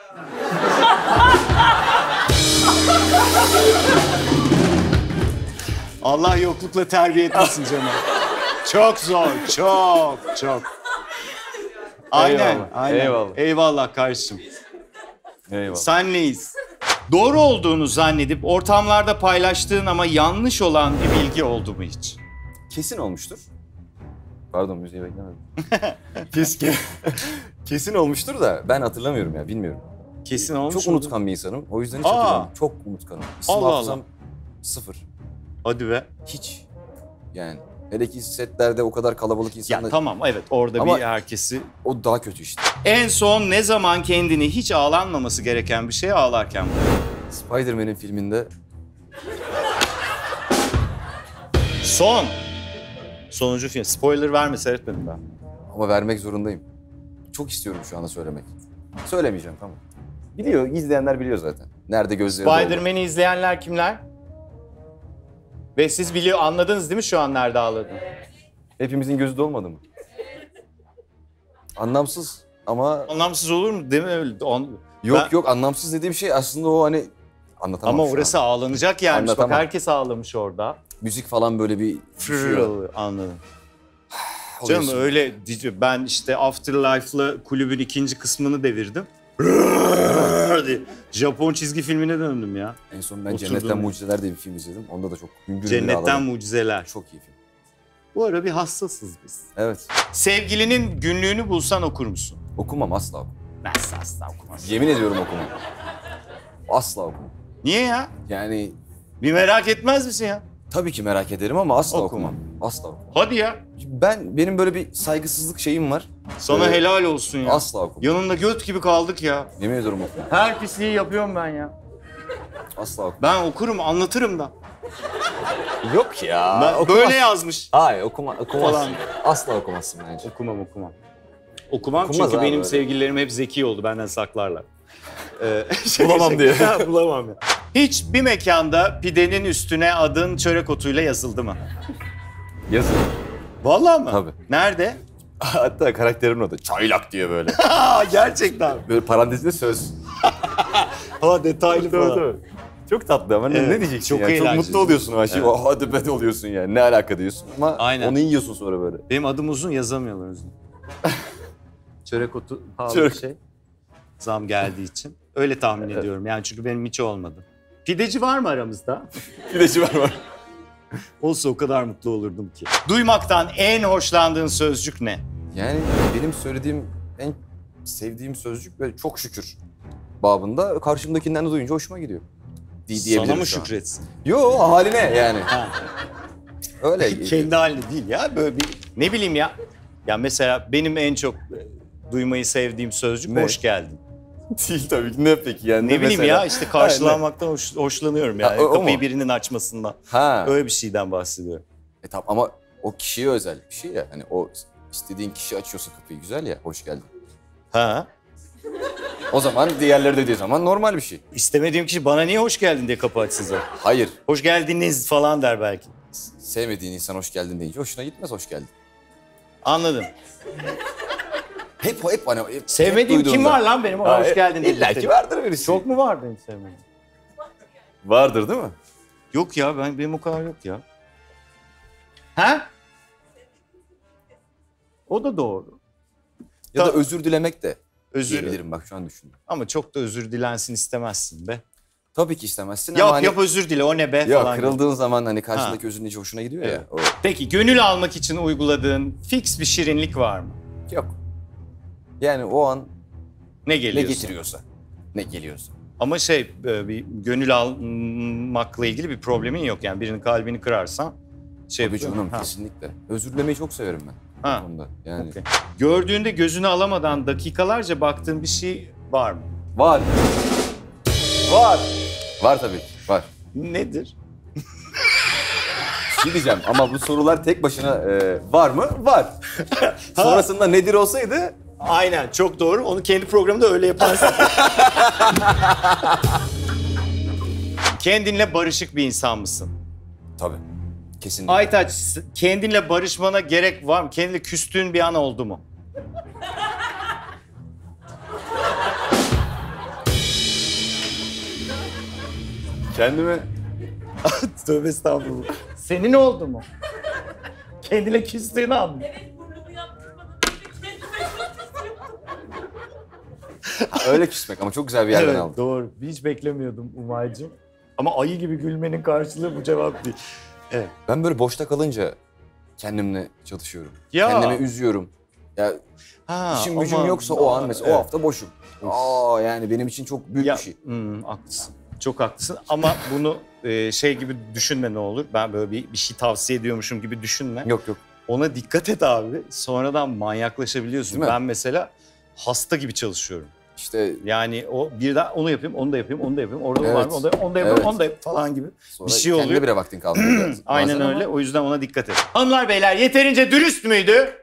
Allah yoklukla terbiye etmesin canım. Çok zor, çok, çok. Aynen, Eyvallah, aynen. eyvallah. Eyvallah kardeşim. Eyvallah. Senleyiz. Doğru olduğunu zannedip ortamlarda paylaştığın ama yanlış olan bir bilgi oldu mu hiç? Kesin olmuştur. Pardon müziği beklemedim. Kesin. Kesin olmuştur da ben hatırlamıyorum ya bilmiyorum. Kesin olmuş Çok mu? unutkan bir insanım. O yüzden hiç Aa. hatırlamıyorum. Çok unutkanım. İsim Allah hafızam sıfır. Hadi be. Hiç. Yani hele ki setlerde o kadar kalabalık Ya insanlar. tamam evet orada Ama- bir herkesi... O daha kötü işte. En son ne zaman kendini hiç ağlanmaması gereken bir şeye ağlarken buldun? Spider-Man'in filminde Son. Sonuncu film. Spoiler verme seyretmedim ben. ama vermek zorundayım. Çok istiyorum şu anda söylemek. Söylemeyeceğim tamam. Biliyor, izleyenler biliyor zaten. Nerede gözleri doldu. Spider-Man'i izleyenler kimler? Ve siz biliyor anladınız değil mi şu an nerede ağladın? Hepimizin gözü dolmadı mı? Anlamsız ama Anlamsız olur mu? Değil mi öyle? On- yok Ben- yok anlamsız dediğim şey aslında o hani anlatamam Ama şu orası an. ağlanacak yermiş. Bak Anlatamam. herkes ağlamış orada. Müzik falan böyle bir Fırıl, anladım. Oluyorsun. Canım öyle diyeceğim. Ben işte Afterlife'la kulübün ikinci kısmını devirdim. diye. Japon çizgi filmine döndüm ya. En son ben Oturdum. Cennetten Mucizeler diye bir film izledim. Onda da çok hüngür hüngür Cennetten ağladım. Mucizeler. Çok iyi film. Bu ara bir hassasız biz. Evet. Sevgilinin günlüğünü bulsan okur musun? Okumam asla okumam. Nasıl asla okumaz? Yemin ediyorum okumam. Asla okumam. Niye ya? Yani Bir merak etmez misin ya? Tabii ki merak ederim ama asla Okuma. okumam. Asla okumam. Hadi ya. Ben, benim böyle bir saygısızlık şeyim var. Sana Ee, helal olsun ya. Asla okumam. Yanında göt gibi kaldık ya. Yemin ediyorum okumam. Her pisliği yapıyorum ben ya. Asla okumam. Ben okurum, anlatırım da. Yok ya. Ben, okumaz. böyle yazmış. Hayır okuma, okumazsın. Falan. Asla okumazsın bence. Okumam, okumam. Okumam Okunmaz çünkü abi benim öyle. sevgililerim hep zeki oldu. Benden saklarlar. Ee, şaka Bulamam şaka. diye. Ha, bulamam ya. Hiç bir mekanda pidenin üstüne adın çörek otuyla yazıldı mı? Yazın. Vallahi mı? Tabii. Nerede? Hatta karakterimin adı Çaylak diye böyle. Aa, gerçekten. Böyle parantezinde söz. Ha, detaylı falan. Tabii, tabii. Çok tatlı ama ne- Evet, ne diyeceksin çok ya? Çok eğlenceli. mutlu oluyorsun o an. Evet. Oh, hadi be oluyorsun yani. Ne alaka diyorsun ama Aynen. onu yiyorsun sonra böyle. Benim adım uzun, yazamıyorlar o yüzden. Çörek otu pahalı Çörek. bir şey. Zam geldiği için. Öyle tahmin ediyorum yani çünkü benim hiç olmadı. Pideci var mı aramızda? Pideci var var. Olsa o kadar mutlu olurdum ki. Duymaktan en hoşlandığın sözcük ne? Yani benim söylediğim en sevdiğim sözcük böyle çok şükür babında. Karşımdakinden de duyunca hoşuma gidiyor. Di Sana diyebilirim mı şu an. şükretsin? Yo haline yani. Ha. Öyle. Kendi haline değil ya böyle bir ne bileyim ya. Ya mesela benim en çok e, duymayı sevdiğim sözcük Ne? hoş geldin. Değil tabii ki. Ne peki yani? Ne bileyim mesela? ya işte karşılanmaktan hoş, hoşlanıyorum yani. Ha, o- o Kapıyı mu? birinin açmasından. Ha. Öyle bir şeyden bahsediyorum. E tamam ama o kişiye özel bir şey ya. Hani o istediğin kişi açıyorsa kapıyı güzel ya. Hoş geldin. Ha? O zaman diğerleri dediği zaman normal bir şey. İstemediğim kişi bana niye hoş geldin diye kapı açsın zaten. Hayır. Hoş geldiniz falan der belki. Sevmediğin insan hoş geldin deyince hoşuna gitmez hoş geldin. Anladım. Hep hep hani hep, Sevmediğim hep kim duyduğumda. var lan benim? Ha, Hoş geldin dedi. İlla ki vardır birisi. Çok mu var benim sevmediğim? Vardır değil mi? Yok ya ben benim o kadar yok ya. Ha? O da doğru. Ya da Ta- özür dilemek de Özür diyebilirim bak şu an düşündüm. Ama çok da özür dilensin istemezsin be. Tabii ki istemezsin ama Yap hani... yap özür dile o ne be Yok falan. kırıldığın zaman hani karşındaki özür dilince hoşuna gidiyor Evet. ya. O... Peki gönül almak için uyguladığın fix bir şirinlik var mı? Yok. Yani o an Ne ne geliyorsa. getiriyorsa. Ne geliyorsa. Ama şey e, bir gönül almakla ilgili bir problemin yok yani birinin kalbini kırarsan şey Tabii yapıyor. canım Ha, kesinlikle. Özür dilemeyi çok severim ben. Ha. bu konuda. Yani okey. Gördüğünde gözünü alamadan dakikalarca baktığın bir şey var mı? var. Var. Var tabii ki. Var. Nedir? Bir şey diyeceğim ama bu sorular tek başına e, var mı? Var. Sonrasında nedir olsaydı Aynen çok doğru. Onu kendi programında öyle yaparsın. Kendinle barışık bir insan mısın? tabii. Kesinlikle. Aytaç kendinle barışmana gerek var mı? Kendinle küstüğün bir an oldu mu? Kendime Tövbe estağfurullah. Senin oldu mu? Kendine küstüğün an mı? Evet burnumu yaptırmadım. Kendime öyle küsmek ama çok güzel bir yerden Evet, aldım. doğru. Hiç beklemiyordum Umay'cığım. Ama ayı gibi gülmenin karşılığı bu cevap değil. Evet. Ben böyle boşta kalınca kendimle çalışıyorum. Ya. Kendimi üzüyorum. Ya Ha, işim gücüm ama- yoksa o an mesela Evet. o hafta boşum. Aa yani benim için çok büyük Ya, bir şey. hmm, haklısın. Çok haklısın ama bunu e, şey gibi düşünme ne olur. Ben böyle bir, bir şey tavsiye ediyormuşum gibi düşünme. Yok yok. Ona dikkat et abi. Sonradan manyaklaşabiliyorsun. Değil mi? Ben mesela hasta gibi çalışıyorum. İşte Yani o birden onu yapayım, onu da yapayım, onu da yapayım. Orada Evet. var mı? Onu da, onu da yapayım, Evet. onu da yapayım falan gibi. sonra Bir şey kendine oluyor. bile vaktin kalmıyor. Aynen Bazen öyle. ama O yüzden ona dikkat et. Hanımlar beyler yeterince dürüst müydü?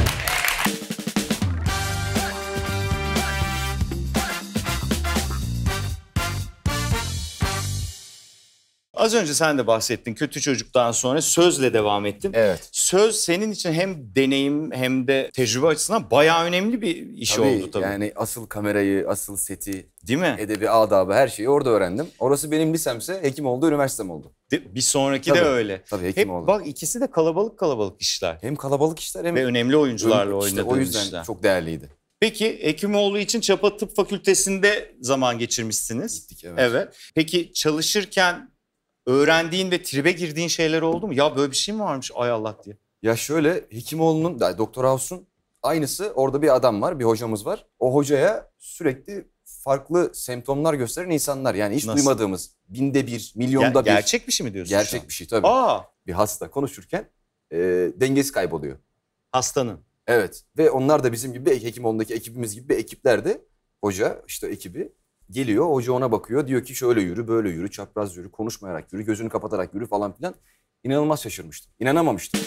Az önce sen de bahsettin. Kötü çocuktan sonra sözle devam ettin. Evet. Söz senin için hem deneyim hem de tecrübe açısından bayağı önemli bir iş Tabii, oldu tabii. yani asıl kamerayı, asıl seti, Değil mi? edebi adabı her şeyi orada öğrendim. Orası benim lisemse hekim oldu, üniversitem oldu. De- Bir sonraki de Tabii. öyle. Tabii hekim Hep oldu. bak ikisi de kalabalık kalabalık işler. Hem kalabalık işler hem Ve önemli oyuncularla işte oynadığın o yüzden işler. çok değerliydi. Peki Hekimoğlu için Çapa Tıp Fakültesi'nde zaman geçirmişsiniz. Gittik evet. Evet. Peki çalışırken öğrendiğin ve tribe girdiğin şeyler oldu mu? Ya böyle bir şey mi varmış ay Allah diye. Ya şöyle Hekimoğlu'nun, yani Doktor House'un aynısı orada bir adam var, bir hocamız var. O hocaya sürekli farklı semptomlar gösteren insanlar. Yani hiç Nasıl? duymadığımız, binde bir, milyonda Ger- bir. gerçek bir şey mi diyorsun? şu Gerçek an? bir şey tabii. Aa, Bir hasta konuşurken e, dengesi kayboluyor. hastanın. Evet ve onlar da bizim gibi Hekimoğlu'ndaki ekibimiz gibi bir ekiplerdi. Hoca işte ekibi geliyor, hoca ona bakıyor. Diyor ki şöyle yürü, böyle yürü, çapraz yürü, konuşmayarak yürü, gözünü kapatarak yürü falan filan. İnanılmaz şaşırmıştım. İnanamamıştım.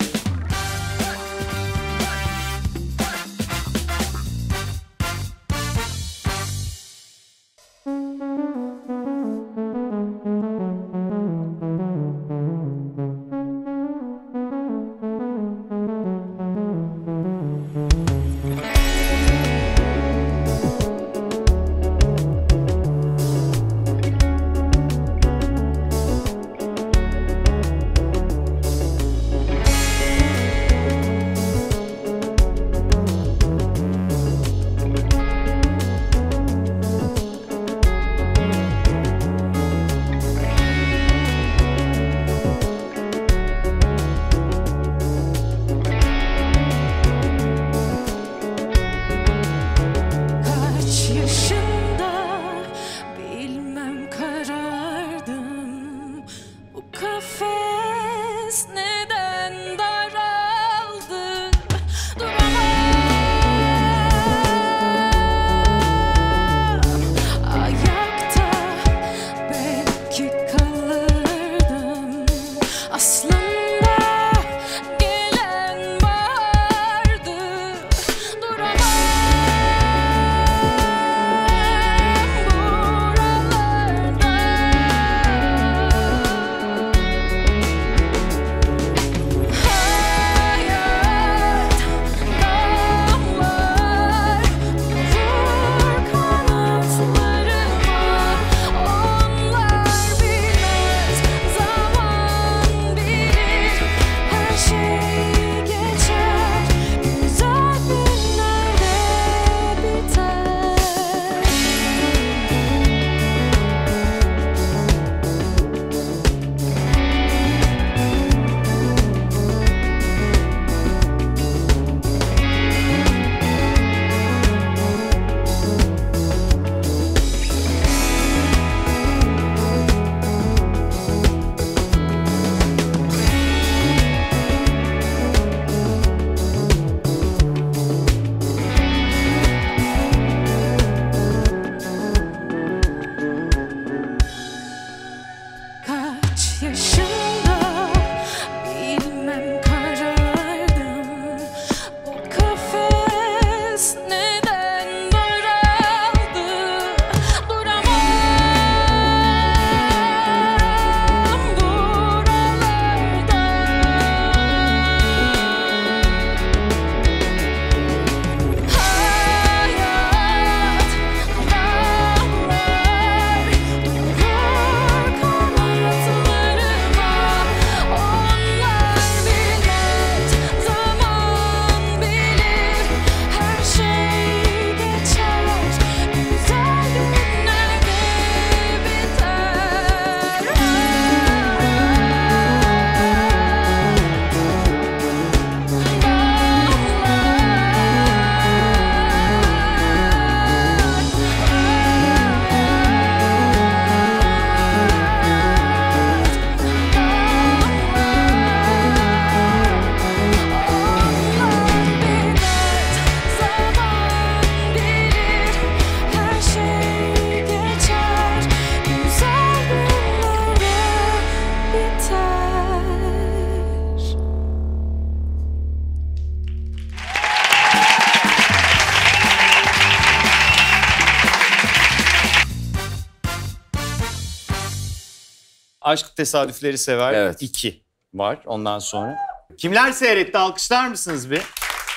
Kaç yaşında bilmem karardım. Bu kafes neden daraldı? Duramam ayakta, belki kalırdım. Aslında gelen vardı. Duramam hayat damlar vurur kanatlarıma. Onlar bilmez, zaman bilir. Her şey geçer, güzel günlerde biter. Kaç yaşında bilmem karardım. Bu kafes neden daraldı? Duramam buralarda. Hayat damlar vurur kanatlarıma. Onlar bilmez, zaman bilir. Her şey geçer, güzel günlerde biter. Aşk Tesadüfleri Sever Evet. iki var ondan sonra. Kimler seyretti? Alkışlar mısınız bir?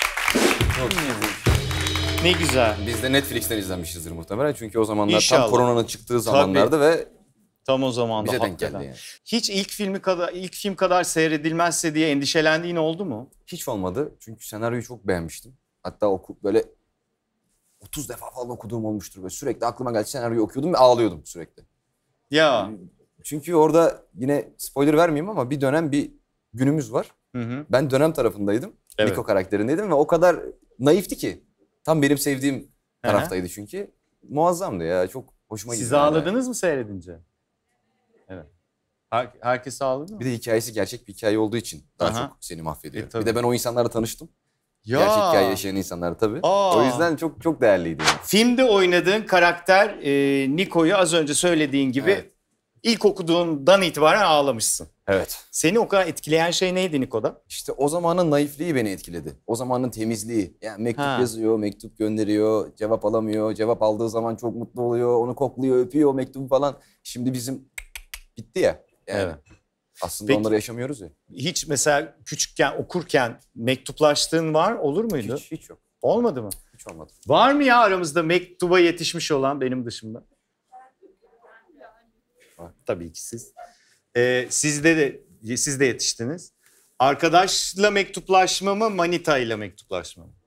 Ne güzel. Biz de Netflix'ten izlenmişizdir muhtemelen. Çünkü o zamanlar İnşallah. tam koronanın çıktığı zamanlarda ve Tam o zaman da bize denk hakikaten. geldi yani. Hiç ilk filmi kadar ilk film kadar seyredilmezse diye endişelendiğin oldu mu? Hiç olmadı. Çünkü senaryoyu çok beğenmiştim. Hatta oku, böyle otuz defa falan okuduğum olmuştur. Böyle sürekli aklıma geldi senaryoyu okuyordum ve ağlıyordum sürekli. Ya. Çünkü orada yine spoiler vermeyeyim ama bir dönem bir günümüz var. Hı hı. Ben dönem tarafındaydım. Evet. Niko karakterindeydim ve o kadar naifti ki. Tam benim sevdiğim taraftaydı çünkü. muazzamdı ya. Çok hoşuma gitti. Siz ağladınız mı seyredince? Evet. Her, herkes ağladı mı? Bir de hikayesi gerçek bir hikaye olduğu için daha Aha. çok seni mahvediyor. E, tabii. bir de ben o insanlarla tanıştım. Ya. Gerçek hikaye yaşayan insanlar tabii. Aa. O yüzden çok çok değerliydi. Yani. Filmde oynadığın karakter e, Niko'yu az önce söylediğin gibi Evet. ilk okuduğundan itibaren ağlamışsın. Evet. Seni o kadar etkileyen şey neydi Niko'da? İşte o zamanın naifliği beni etkiledi. O zamanın temizliği. Yani mektup Ha. yazıyor, mektup gönderiyor, cevap alamıyor. Cevap aldığı zaman çok mutlu oluyor. Onu kokluyor, öpüyor o mektubu falan. Şimdi bizim bitti ya. Yani Evet. aslında Peki. onları yaşamıyoruz ya. Hiç mesela küçükken okurken mektuplaştığın var olur muydu? Hiç, hiç yok. Olmadı mı? Hiç olmadı. Var mı ya aramızda mektuba yetişmiş olan benim dışımda? Var. Tabii ki siz. Ee, sizde de siz de yetiştiniz. Arkadaşla mektuplaşma mı, manita ile mektuplaşma mı?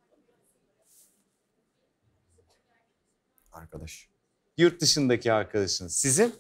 Arkadaş. Yurt dışındaki arkadaşınız. Sizin?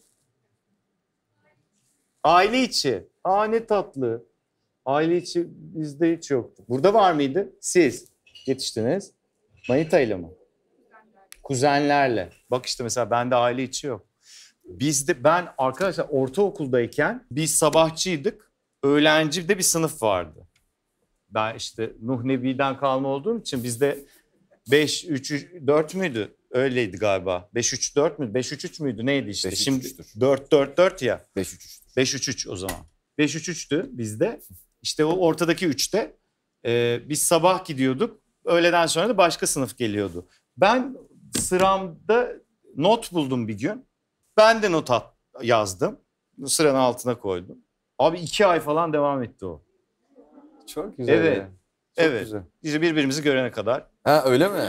Aile içi. Aa ne tatlı. Aile içi bizde hiç yoktu. Burada var mıydı? Siz yetiştiniz. Manita ile mi? Kuzenlerle. Bak işte mesela bende aile içi yok. Bizde ben arkadaşlar ortaokuldayken biz sabahçıydık. Öğlenci de bir sınıf vardı. Ben işte Nuh Nebi'den kalma olduğum için bizde beş üç dört müydü? Öyleydi galiba. beş üç dört müydü? beş üç üç müydü? Neydi işte? beş üç Şimdi üçtür. dört dört dört ya. beş üç üç. beş üç üç o zaman. beş üç üçtü bizde. İşte o ortadaki üçte e, biz sabah gidiyorduk. Öğleden sonra da başka sınıf geliyordu. Ben sıramda not buldum bir gün. Ben de not at, yazdım. Sıranın altına koydum. Abi iki ay falan devam etti o. Çok güzel. Evet. ya. Çok Evet. güzel. Biz birbirimizi görene kadar. Ha öyle mi?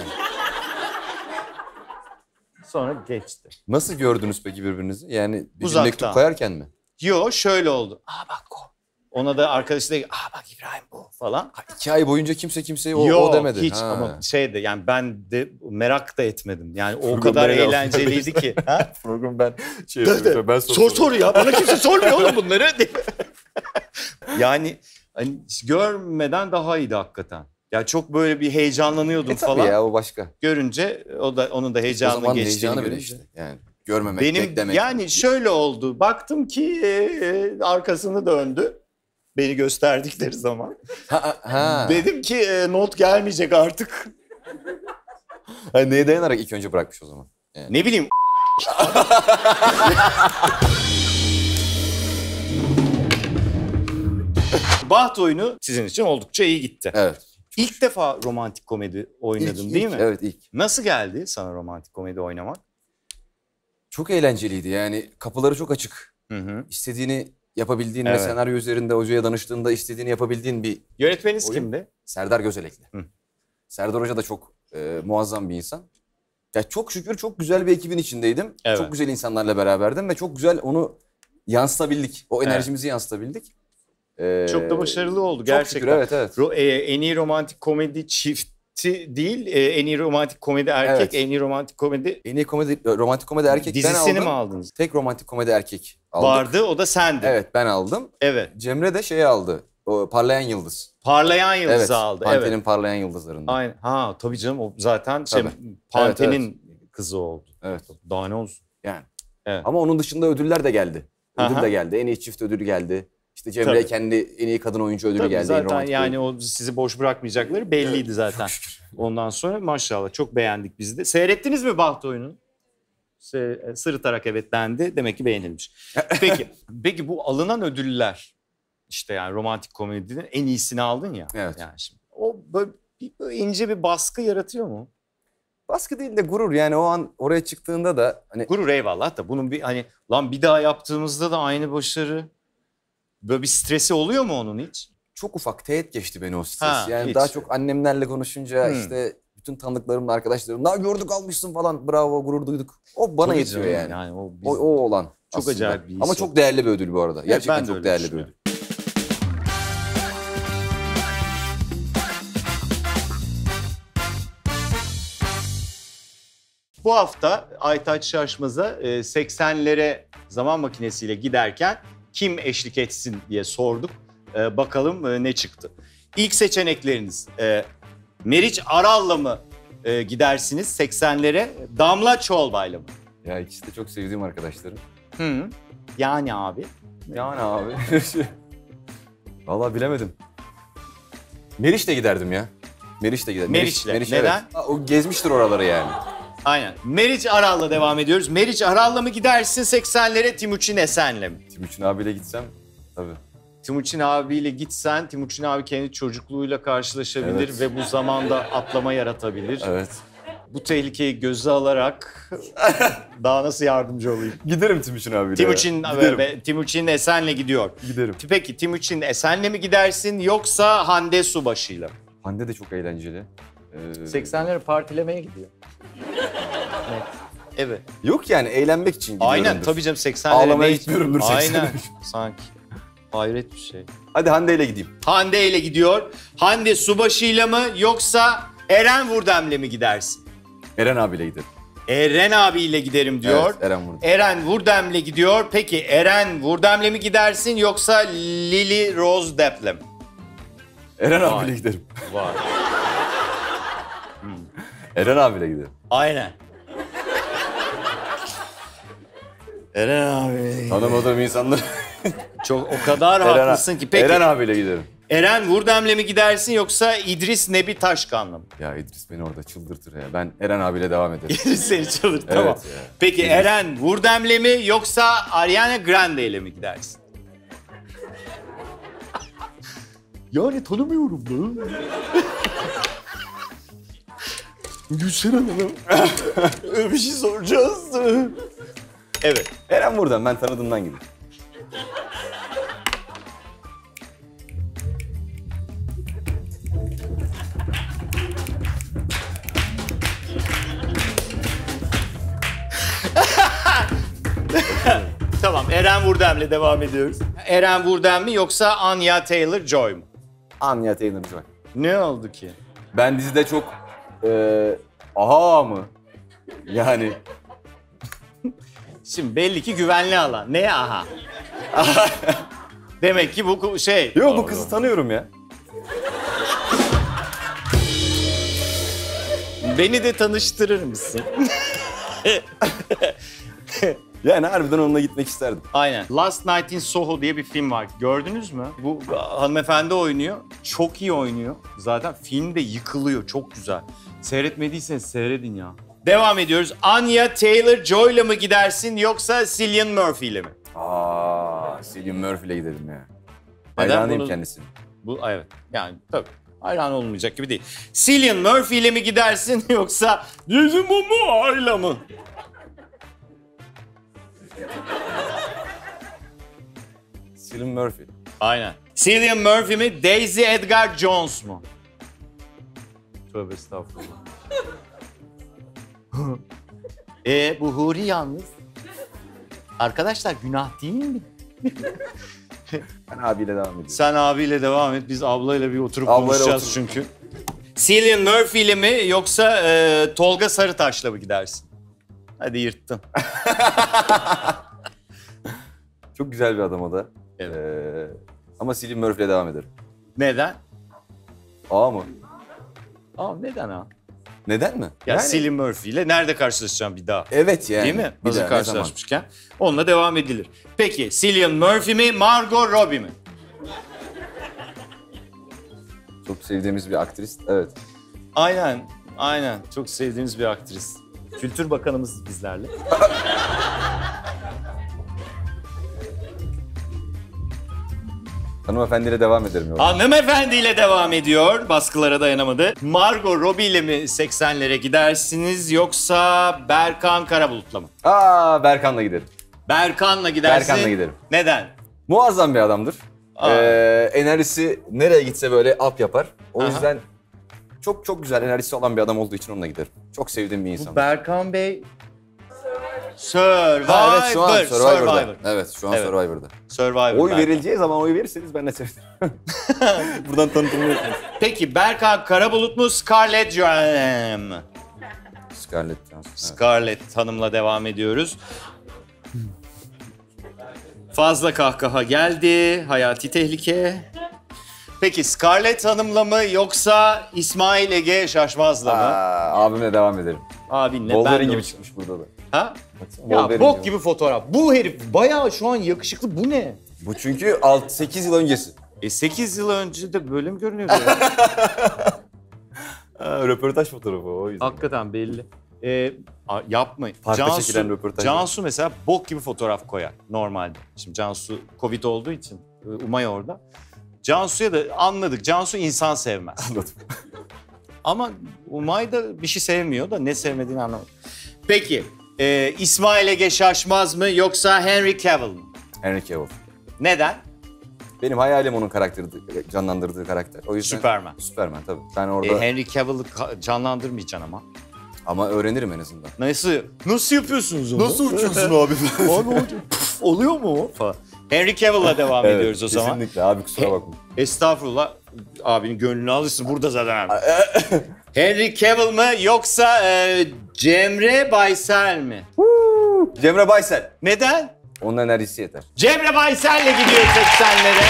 Sonra geçti. Nasıl gördünüz peki birbirinizi? Yani bir gün Uzaktan. mektup koyarken mi? Yo şöyle oldu. Aa bak o. Ona da arkadaşı da aa bak İbrahim bu falan. Ha, iki ay boyunca kimse kimseye o, Yok o demedi. hiç Ha. ama şeydi yani ben de merak da etmedim. Yani o Program kadar böyle eğlenceliydi ki. Ha? Program ben şey yapıyorum, ben Sor sor ya bana kimse sormuyor oğlum bunları. yani hani görmeden daha iyiydi hakikaten. Ya çok böyle bir heyecanlanıyordum E tabii falan. ya o başka. Görünce o da onun da O heyecanlı zaman geçtiğini heyecanı bile görünce. işte. Yani görmemek, Benim beklemek. yani şöyle oldu. Baktım ki e, e, arkasını döndü. Beni gösterdikleri zaman. Ha, ha. Dedim ki e, not gelmeyecek artık. Ha, neye dayanarak ilk önce bırakmış o zaman? Yani. Ne bileyim. Baht oyunu sizin için oldukça iyi gitti. Evet. İlk defa romantik komedi oynadın İlk, değil ilk, mi? Evet ilk. Nasıl geldi sana romantik komedi oynamak? Çok eğlenceliydi yani kapıları çok açık. Hı hı. İstediğini yapabildiğin Evet. ve senaryo üzerinde hocaya danıştığında istediğini yapabildiğin bir Yönetmeniniz Oyun. kimdi? Serdar Gözelekli. Hı. Serdar Hoca da çok e, muazzam bir insan. Ya çok şükür çok güzel bir ekibin içindeydim. Evet. Çok güzel insanlarla beraberdim ve çok güzel onu yansıtabildik. O Evet. enerjimizi yansıtabildik. Ee, Çok da başarılı oldu çok gerçekten. şükür evet evet. Ro- e, en iyi romantik komedi çifti değil, e, en iyi romantik komedi erkek, Evet. en iyi romantik komedi En iyi komedi, romantik komedi erkek ben dizisini aldım. mi aldınız? Tek romantik komedi erkek aldık. Vardı, o da sendi. Evet ben aldım. Evet. Cemre de şeyi aldı. O Parlayan Yıldız. Parlayan Yıldız'ı Evet. aldı. Panter'in Evet. Parlayan Yıldızlarından. Aynen. Ha tabii canım o zaten şey, Tabii. Panten'in kızı oldu. Evet. Daha ne olsun. Yani. Evet. Ama onun dışında ödüller de geldi. Ödül Aha. de geldi. En iyi çift ödülü geldi. İşte Cemre'ye Tabii. kendi en iyi kadın oyuncu ödülü Tabii geldi. en zaten romantik yani oyuncu. o sizi boş bırakmayacakları belliydi zaten. Ondan sonra maşallah çok beğendik biz de. Seyrettiniz mi Baht oyununu? Se- Sırıtarak evet dendi. Demek ki beğenilmiş. Peki, peki bu alınan ödüller işte yani romantik komedinin en iyisini aldın ya. Evet. Yani şimdi o böyle, bir- böyle ince bir baskı yaratıyor mu? Baskı değil de gurur. Yani o an oraya çıktığında da hani Gurur eyvallah da bunun bir hani lan bir daha yaptığımızda da aynı başarı. Böyle bir stresi oluyor mu onun hiç? çok ufak teğet geçti beni o stres. Ha, yani hiç. daha çok annemlerle konuşunca Hmm. işte bütün tanıdıklarımla arkadaşlarım daha gördük almışsın falan bravo gurur duyduk. O bana Tabii yetiyor canım, yani. o, biz- O, o olan Çok aslında. acayip bir his Ama o. çok değerli bir ödül bu arada. Evet, Gerçekten ben de çok öyle değerli bir ödül. düşünüyorum. Bu hafta Aytaç Şaşmaz'a e, seksenlere zaman makinesiyle giderken kim eşlik etsin diye sorduk. E, bakalım e, ne çıktı. İlk seçenekleriniz e, Meriç Aral'la mı e, gidersiniz seksenlere? Damla Çolbay'la mı? Ya ikisi de çok sevdiğim arkadaşlarım. Hı. Yani abi. Yani abi. Vallahi bilemedim. Meriç'le giderdim ya. Meriç'le giderdim. Meriç'le. Meriç, Neden? Evet. Ha, o gezmiştir oraları yani. Aynen. Meriç Aral'la devam ediyoruz. Meriç Aral'la mı gidersin seksenlere, Timuçin Esen'le mi? Timuçin abiyle gitsem tabii. Timuçin abiyle gitsen, Timuçin abi kendi çocukluğuyla karşılaşabilir Evet. ve bu zamanda atlama yaratabilir. Evet. Bu tehlikeyi göze alarak daha nasıl yardımcı olayım? Giderim Timuçin abiyle. Timuçin, Giderim. ve, Timuçin Esen'le gidiyor. Giderim. Peki Timuçin Esen'le mi gidersin yoksa Hande Subaşı'yla mı? Hande de çok eğlenceli. Ee, seksenlere partilemeye gidiyor. Evet. Evet. Yok yani eğlenmek için gidiyorumdur. Aynen tabii canım seksenlere. Ağlamaya ne- gitmiyorumdur Aynen seksenlere. sanki. Hayret bir şey. Hadi Hande'yle gideyim. Hande ile gidiyor. Hande Subaşı'yla mı yoksa Eren Vurdem'le mi gidersin? Eren abiyle giderim. Eren abiyle giderim diyor. Evet, Eren Vurdem. Eren Vurdem'le gidiyor. Peki Eren Vurdem'le mi gidersin yoksa Lily Rose Depp'le mi? Eren Vay. abiyle giderim. Var. Eren abiyle giderim. Aynen. Eren abi. Tanımadığım insanlar. Çok o kadar Eren, haklısın ki. Peki Eren Eren, abiyle giderim. Vurdem'le mi gidersin yoksa İdris Nebi Taşkan'la mı? Ya İdris beni orada çıldırtır ya. Ben Eren abiyle devam ederim. İdris seni çalır tamam. ya. Peki İdris. Eren Vurdem'le mi yoksa Ariana Grande'yle mi gidersin? Yani tanımıyorum da. Gülşen Hanım. Bir şey soracağız. Evet. Eren buradan ben tanıdığımdan giderim. Tamam Eren Vurdem'le devam ediyoruz. Eren Vurdem mi yoksa Anya Taylor-Joy mu? Anya Taylor-Joy. Ne oldu ki? Ben dizide çok... E, aha mı? Yani... Şimdi belli ki güvenli alan. Ne aha? Demek ki bu şey... Yok bu kızı tanıyorum ya. Beni de tanıştırır mısın? Yani harbiden onunla gitmek isterdim. Aynen. Last Night in Soho diye bir film var. Gördünüz mü? Bu hanımefendi oynuyor. Çok iyi oynuyor. Zaten film de yıkılıyor. Çok güzel. Seyretmediyseniz seyredin ya. Devam ediyoruz. Anya Taylor-Joy'la mı gidersin yoksa Cillian Murphy'yle mi? Aa, Cillian Murphy'le giderim ya. Neden Hayranıyım bunu- kendisine. Bu evet. Yani tabii. Hayran olmayacak gibi değil. Cillian Murphy'yle mi gidersin yoksa Dizim bu mu Ayla mı? Cillian Murphy. Aynen. Cillian Murphy mi Daisy Edgar Jones mu? Tövbe estağfurullah. e bu Huri yalnız. Arkadaşlar günah değil mi? Ben abiyle devam ediyorum. Sen abiyle devam et. Biz ablayla bir oturup Ablayla konuşacağız otur. çünkü. Cillian Murphy ile mi yoksa e, Tolga Sarıtaş'la mı gidersin? Hadi yırttın. Çok güzel bir adam o da. Evet. Ee, ama Cillian Murphy'le devam ederim. Neden? Aa mı? Aa neden ha? Neden mi? Ya Yani- Cillian Murphy ile nerede karşılaşacağım bir daha? Evet yani. Değil mi? Bir Hazır daha, ne zaman? karşılaşmışken. Onunla devam edilir. Peki Cillian Murphy mi Margot Robbie mi? Çok sevdiğimiz bir aktris. Evet. Aynen. Aynen. Çok sevdiğimiz bir aktris. Kültür Bakanımız bizlerle. Hanımefendiyle devam ederim yolda. Hanımefendiyle devam ediyor. Baskılara dayanamadı. Margot Robbie ile mi seksenlere gidersiniz yoksa Berkan Karabulut'la mı? Aa Berkan'la giderim. Berkan'la gidersin. Berkan'la giderim. Neden? Muazzam bir adamdır. Aa. Ee, enerjisi nereye gitse böyle up yapar. O Aha. yüzden çok çok güzel enerjisi olan bir adam olduğu için onunla giderim. Çok sevdiğim bir insan. Berkan Bey... Survivor. Ha, evet şu an Survivor'da. Survivor. Evet şu an Evet. Survivor'da. Survivor Oy Berkan. verileceği zaman oy verirseniz ben de sevinirim. Buradan tanıtımını yapayım. Peki Berkan Karabulut mu Scarlett Johansson mı? Scarlett Johansson. Evet. Scarlett Hanım'la devam ediyoruz. Fazla kahkaha geldi. Hayati tehlike. Peki Scarlett Hanım'la mı yoksa İsmail Ege Şaşmaz'la mı? Aa, abimle devam edelim. Abinle ben Wolverine de gibi olsun. çıkmış burada da. Ha? Baksana, Ya Wolverine bok gibi fotoğraf. Bu herif bayağı şu an yakışıklı. Bu ne? Bu çünkü altı sekiz yıl öncesi. E sekiz yıl önce de böyle mi görünüyordu ya? Ha, röportaj fotoğrafı o yüzden. Hakikaten belli. Ee, a- yapmayın. Parkta çekilen röportaj. Cansu mesela bok gibi fotoğraf koyar normalde. Şimdi Cansu Covid olduğu için e, Umay orada. Cansu'ya da anladık. Cansu insan sevmez. Anladım. Ama Umay da bir şey sevmiyor da ne sevmediğini anlamadım. Peki e, İsmail Ege Şaşmaz mı yoksa Henry Cavill mı? Henry Cavill. Neden? Benim hayalim onun karakteri, canlandırdığı karakter. O yüzden Superman. Superman tabii. Ben E, orada Henry Cavill'ı ka- canlandırmayacaksın ama. ama öğrenirim en azından. Nasıl? Nasıl yapıyorsunuz onu? uçuyorsun abi? Abi olacak. Oluyor mu o? Falan. Henry Cavill'la devam ediyoruz o zaman. Kesinlikle abi kusura bakma. Estağfurullah. Abinin gönlünü alırsın. Burada zaten abi. Henry Cavill mı yoksa e, Cemre Baysel mi? Cemre Baysel. Neden? Onun enerjisi yeter. Cemre Baysel'le gidiyor seksenlere.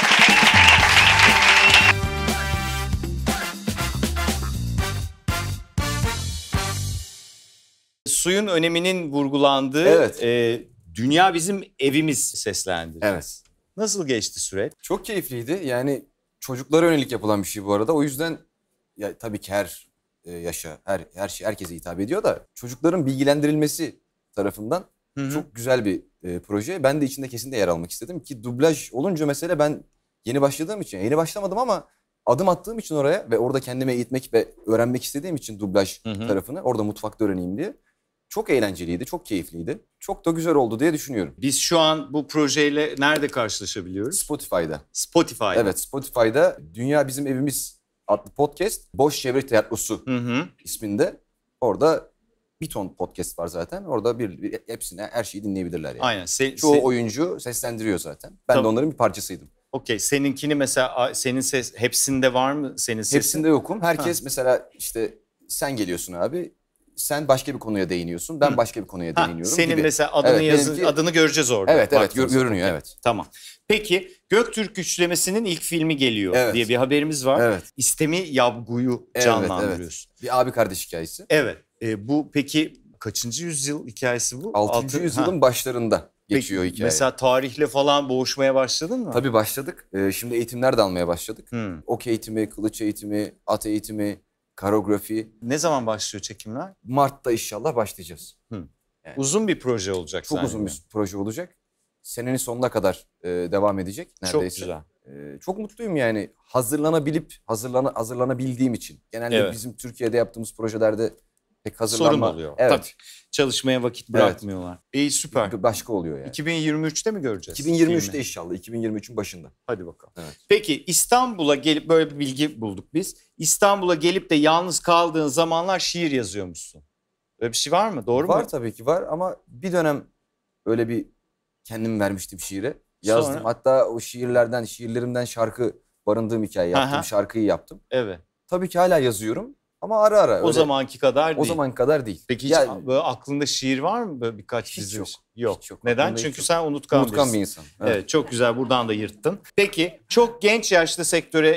Suyun öneminin vurgulandığı Evet. e, dünya bizim evimiz seslendi. Evet. Nasıl geçti süreç? Çok keyifliydi. Yani çocuklara yönelik yapılan bir şey bu arada. O yüzden ya tabii ki her e, yaşa, her her şey herkese hitap ediyor da çocukların bilgilendirilmesi tarafından Hı hı. çok güzel bir e, proje. Ben de içinde kesinlikle yer almak istedim ki dublaj olunca mesele ben yeni başladığım için, yeni başlamadım ama adım attığım için oraya ve orada kendime eğitmek ve öğrenmek istediğim için dublaj Hı hı. tarafını orada mutfakta öğreneyim diye. Çok eğlenceliydi, çok keyifliydi. Çok da güzel oldu diye düşünüyorum. Biz şu an bu projeyle nerede karşılaşabiliyoruz? Spotify'da. Spotify'da. Evet, Spotify'da Dünya Bizim Evimiz adlı podcast Boş Çevre Tiyatrosu Hı hı. isminde. Orada bir ton podcast var zaten. Orada bir, bir hepsine her şeyi dinleyebilirler yani. Aynen. Se, Çoğu se- oyuncu seslendiriyor zaten. Ben Tabii. de onların bir parçasıydım. Okey. Seninkini mesela a- senin ses hepsinde var mı senin sesin? Hepsinde yokum. Herkes mesela işte sen geliyorsun abi. Sen başka bir konuya değiniyorsun. Ben Hı. başka bir konuya Ha, değiniyorum senin gibi. mesela adını Evet, yazın, benimki- adını göreceğiz orada. Evet evet gör- baktığımızda. görünüyor Okey. evet. Tamam. Peki Göktürk Üçlemesi'nin ilk filmi geliyor Evet. diye bir haberimiz var. Evet. İstemi Yabgu'yu Evet, canlandırıyorsun. Bir abi kardeş hikayesi. Evet. E, bu peki kaçıncı yüzyıl hikayesi bu? altıncı Altı- yüzyılın Ha. başlarında Peki, geçiyor hikaye. Mesela tarihle falan boğuşmaya başladın mı? Tabii başladık. Ee, şimdi eğitimler de almaya başladık. Hmm. Ok eğitimi, kılıç eğitimi, at eğitimi, koreografi. Ne zaman başlıyor çekimler? Mart'ta inşallah başlayacağız. Uzun bir proje olacak Çok uzun zannediyorum. bir proje olacak. Senenin sonuna kadar e, devam edecek neredeyse. Çok güzel. E, çok mutluyum yani hazırlanabilip hazırlana, hazırlanabildiğim için. Genelde Evet. bizim Türkiye'de yaptığımız projelerde pek Sorun hazırlanma. oluyor. Evet. Tabii. Çalışmaya vakit bırakmıyorlar. İyi süper. Başka oluyor yani. iki bin yirmi üçte mi göreceğiz? iki bin yirmi üçte filmi? inşallah. iki bin yirmi üçün başında. Hadi bakalım. Evet. Peki İstanbul'a gelip böyle bir bilgi bulduk biz. İstanbul'a gelip de yalnız kaldığın zamanlar şiir yazıyormuşsun. Öyle bir şey var mı? Doğru var mu? tabii ki var ama bir dönem öyle bir kendim vermiştim şiire. Yazdım. Sonra? Hatta o şiirlerden, şiirlerimden şarkı barındığım hikaye yaptım. Aha. Şarkıyı yaptım. Evet. Tabii ki hala yazıyorum ama ara ara. O öyle- zamanki kadar değil. o zaman kadar değil. Peki hiç Ya, böyle aklında şiir var mı? Böyle birkaç Hiç dizi? yok. Yok. Hiç yok. Neden? Aklımda hiç Çünkü yok. sen unutkan, unutkan bir birisin. insan. Evet. Çok güzel, buradan da yırttın. Peki çok genç yaşta sektöre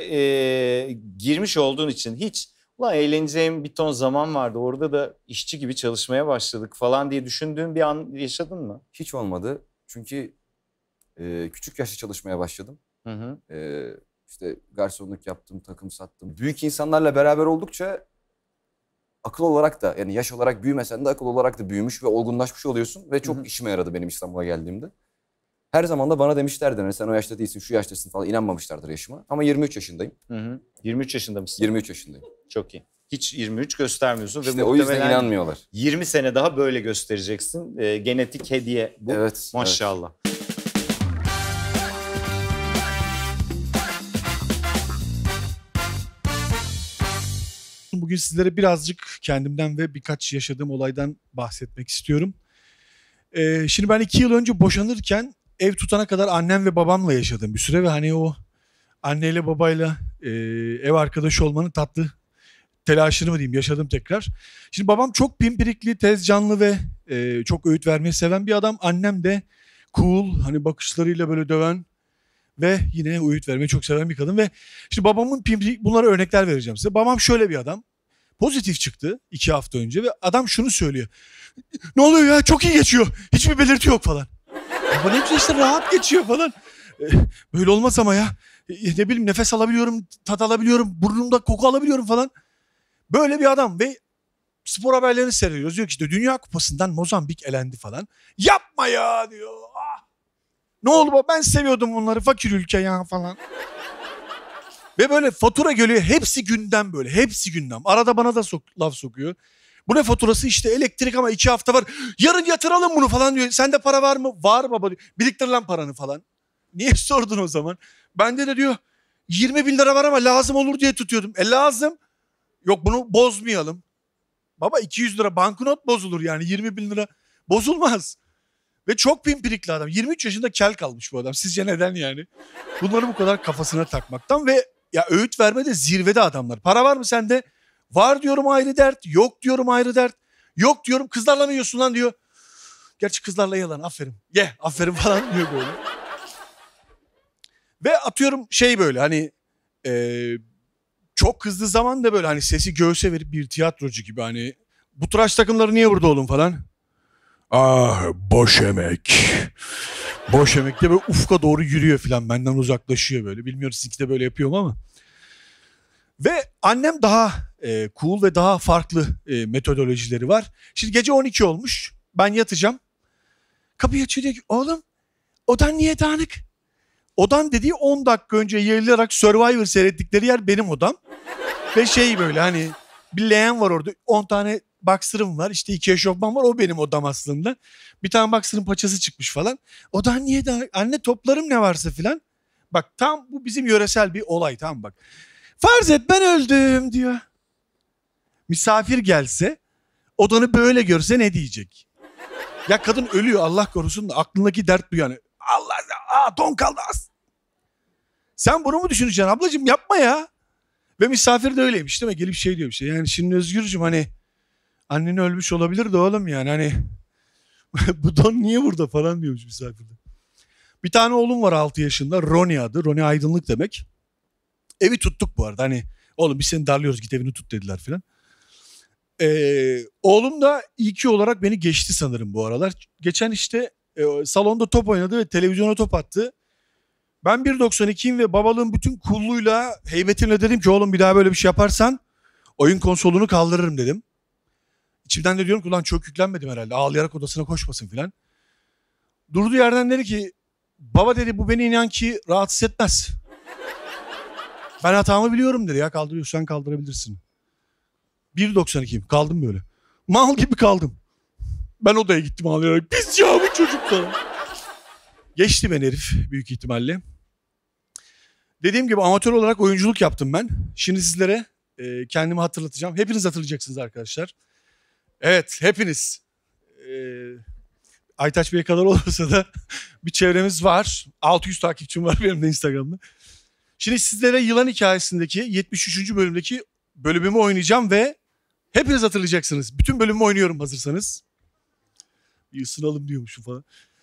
e, girmiş olduğun için hiç ulan eğleneceğim bir ton zaman vardı, orada da işçi gibi çalışmaya başladık falan diye düşündüğün bir an yaşadın mı? Hiç olmadı. Çünkü e, küçük yaşta çalışmaya başladım. Hı hı. E, işte garsonluk yaptım, takım sattım. Büyük insanlarla beraber oldukça akıl olarak da yani yaş olarak büyümesen de akıl olarak da büyümüş ve olgunlaşmış oluyorsun. Ve çok Hı hı. işime yaradı benim İstanbul'a geldiğimde. Her zaman da bana demişlerdi hani sen o yaşta değilsin, şu yaştasın falan, inanmamışlardır yaşıma. Ama yirmi üç yaşındayım. Hı hı. yirmi üç yaşında mısın? yirmi üç yaşındayım. Çok iyi. Hiç yirmi üç göstermiyorsun İşte ve o yüzden muhtemelen inanmıyorlar. yirmi sene daha böyle göstereceksin. E, genetik hediye bu. Evet. Maşallah. Bugün sizlere birazcık kendimden ve birkaç yaşadığım olaydan bahsetmek istiyorum. Ee, şimdi ben iki yıl önce boşanırken ev tutana kadar annem ve babamla yaşadım bir süre ve hani o anneyle babayla e, ev arkadaşı olmanın tatlı telaşını mı diyeyim yaşadım tekrar. Şimdi babam çok pimpirikli, tez canlı ve e, çok öğüt vermeyi seven bir adam. Annem de cool, hani bakışlarıyla böyle döven Ve yine öğüt vermeyi çok seven bir kadın. Ve şimdi babamın pimpiri, bunlara örnekler vereceğim size. Babam şöyle bir adam. Pozitif çıktı iki hafta önce ve adam şunu söylüyor. Ne oluyor ya, çok iyi geçiyor. Hiçbir belirti yok falan. Baba ne güzel işte, rahat geçiyor falan. E, böyle olmaz ama ya. E, ne bileyim, nefes alabiliyorum, tat alabiliyorum, burnumda koku alabiliyorum falan. Böyle bir adam ve spor haberlerini seyrediyoruz. Diyor ki işte Dünya Kupası'ndan Mozambik elendi falan. Yapma ya diyor. Ah. Ne oldu baba, ben seviyordum bunları, fakir ülke ya falan. Ve böyle fatura geliyor, hepsi gündem böyle, hepsi gündem. Arada bana da sok, laf sokuyor. Bu ne faturası, işte elektrik ama iki hafta var. Yarın yatıralım bunu falan diyor. Sende para var mı? Var baba diyor. Biriktir lan paranı falan. Niye sordun o zaman? Bende de diyor yirmi bin lira var ama lazım olur diye tutuyordum. E lazım. Yok bunu bozmayalım. Baba iki yüz lira banknot bozulur yani, yirmi bin lira bozulmaz. Ve çok pimpirikli adam. yirmi üç yaşında kel kalmış bu adam. Sizce neden yani? Bunları bu kadar kafasına takmaktan ve ya öğüt verme de zirvede adamlar. Para var mı sende? Var diyorum ayrı dert. Yok diyorum ayrı dert. Yok diyorum, kızlarla mı yiyorsun lan diyor. Gerçi kızlarla yalan, aferin. Ye yeah, aferin falan diyor böyle. Ve atıyorum şey böyle hani e, çok kızdığı zaman da böyle hani sesi göğse verip bir tiyatrocu gibi hani bu tıraş takımları niye burada oğlum falan. Ah boş emek. Boş emekte böyle ufka doğru yürüyor falan, benden uzaklaşıyor böyle. Bilmiyorum sizinki de böyle yapıyor mu ama. Ve annem daha e, cool ve daha farklı e, metodolojileri var. Şimdi gece on iki olmuş. Ben yatacağım. Kapıyı açıyor, diyor ki oğlum odan niye dağınık? Odan dediği on dakika önce yayılarak Survivor seyrettikleri yer benim odam. Ve şey böyle hani bir leğen var orada, on tane boxer'ım var, işte iki eşofman var, o benim odam aslında. Bir tane boxer'ın paçası çıkmış falan. Odan niye dağınık? Anne toplarım ne varsa filan. Bak tam bu bizim yöresel bir olay, tamam bak. Farz et ben öldüm diyor. Misafir gelse odanı böyle görse ne diyecek? Ya kadın ölüyor Allah korusun da aklındaki dert bu yani. Allah aa don kaldı az. Sen bunu mu düşüneceksin ablacığım, yapma ya. Ve misafir de öyleymiş değil mi? Gelip şey diyor bir şey. Yani şimdi Özgürcüğüm hani annen ölmüş olabilir de oğlum yani hani bu don niye burada falan diyormuş misafirde. Bir tane oğlum var altı yaşında, Roni adı. Roni aydınlık demek. Evi tuttuk bu arada, hani oğlum biz seni darlıyoruz git evini tut dediler filan. Ee, oğlum da İ Q olarak beni geçti sanırım bu aralar. Geçen işte e, salonda top oynadı ve televizyona top attı. Ben bir doksan ikiyim ve babalığın bütün kulluğuyla, heybetimle dedim ki oğlum bir daha böyle bir şey yaparsan oyun konsolunu kaldırırım dedim. İçimden de diyorum ki ulan çok yüklenmedim herhalde, ağlayarak odasına koşmasın filan. Durduğu yerden dedi ki baba dedi bu beni inan ki rahatsız etmez. Ben hatamı biliyorum dedi ya, kaldırıyorsan kaldırabilirsin. bir doksan ikiyim kaldım böyle. Mal gibi kaldım. Ben odaya gittim ağlayarak. Pis ya bu çocuk falan. Geçti ben herif büyük ihtimalle. Dediğim gibi amatör olarak oyunculuk yaptım ben. Şimdi sizlere e, kendimi hatırlatacağım. Hepiniz hatırlayacaksınız arkadaşlar. Evet hepiniz. E, Aytaç Bey kadar olmasa da bir çevremiz var. altı yüz takipçim var benim de Instagram'da. Şimdi sizlere Yılan Hikayesi'ndeki yetmiş üçüncü bölümdeki bölümümü oynayacağım ve hepiniz hatırlayacaksınız. Bütün bölümümü oynuyorum hazırsanız. Bir ısınalım diyormuşum falan.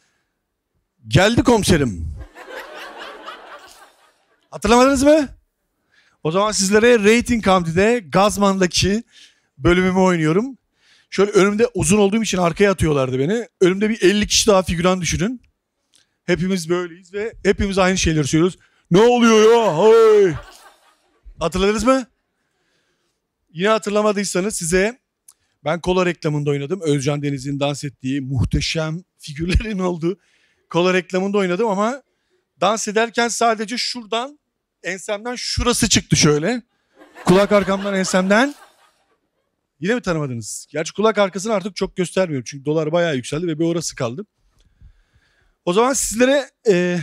Geldi komiserim. Hatırlamadınız mı? O zaman sizlere Rating County'de Gazman'daki bölümümü oynuyorum. Şöyle önümde uzun olduğum için arkaya atıyorlardı beni. Önümde bir elli kişi daha figüran düşünün. Hepimiz böyleyiz ve hepimiz aynı şeyleri söylüyoruz. Ne oluyor ya? Hey! Hatırladınız mı? Yine hatırlamadıysanız size ben kola reklamında oynadım. Özcan Deniz'in dans ettiği muhteşem figürlerin olduğu kola reklamında oynadım ama dans ederken sadece şuradan ensemden şurası çıktı şöyle. Kulak arkamdan ensemden. Yine mi tanımadınız? Gerçi kulak arkasını artık çok göstermiyorum. Çünkü dolar bayağı yükseldi ve bir orası kaldı. O zaman sizlere e,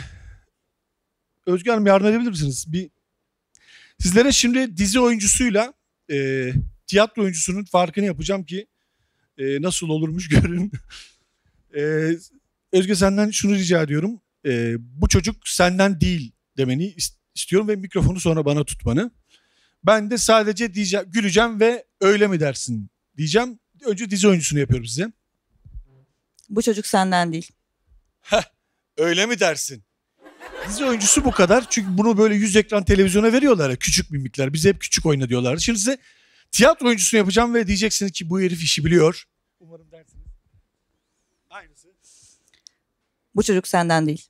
Özgür Hanım yardım edebilir misiniz? Bir, sizlere şimdi dizi oyuncusuyla e, tiyatro oyuncusunun farkını yapacağım ki e, nasıl olurmuş görün. e, Özgür senden şunu rica ediyorum. E, bu çocuk senden değil demeni istiyorum ve mikrofonu sonra bana tutmanı. Ben de sadece diyeceğim, güleceğim ve öyle mi dersin diyeceğim. Önce dizi oyuncusunu yapıyorum size. Bu çocuk senden değil. Heh, öyle mi dersin? Dizi oyuncusu bu kadar. Çünkü bunu böyle yüz ekran televizyona veriyorlar ya. Küçük mimikler. Bize hep küçük oyna diyorlar. Şimdi size tiyatro oyuncusunu yapacağım ve diyeceksiniz ki bu herif işi biliyor. Umarım dersiniz. Aynısı. Bu çocuk senden değil.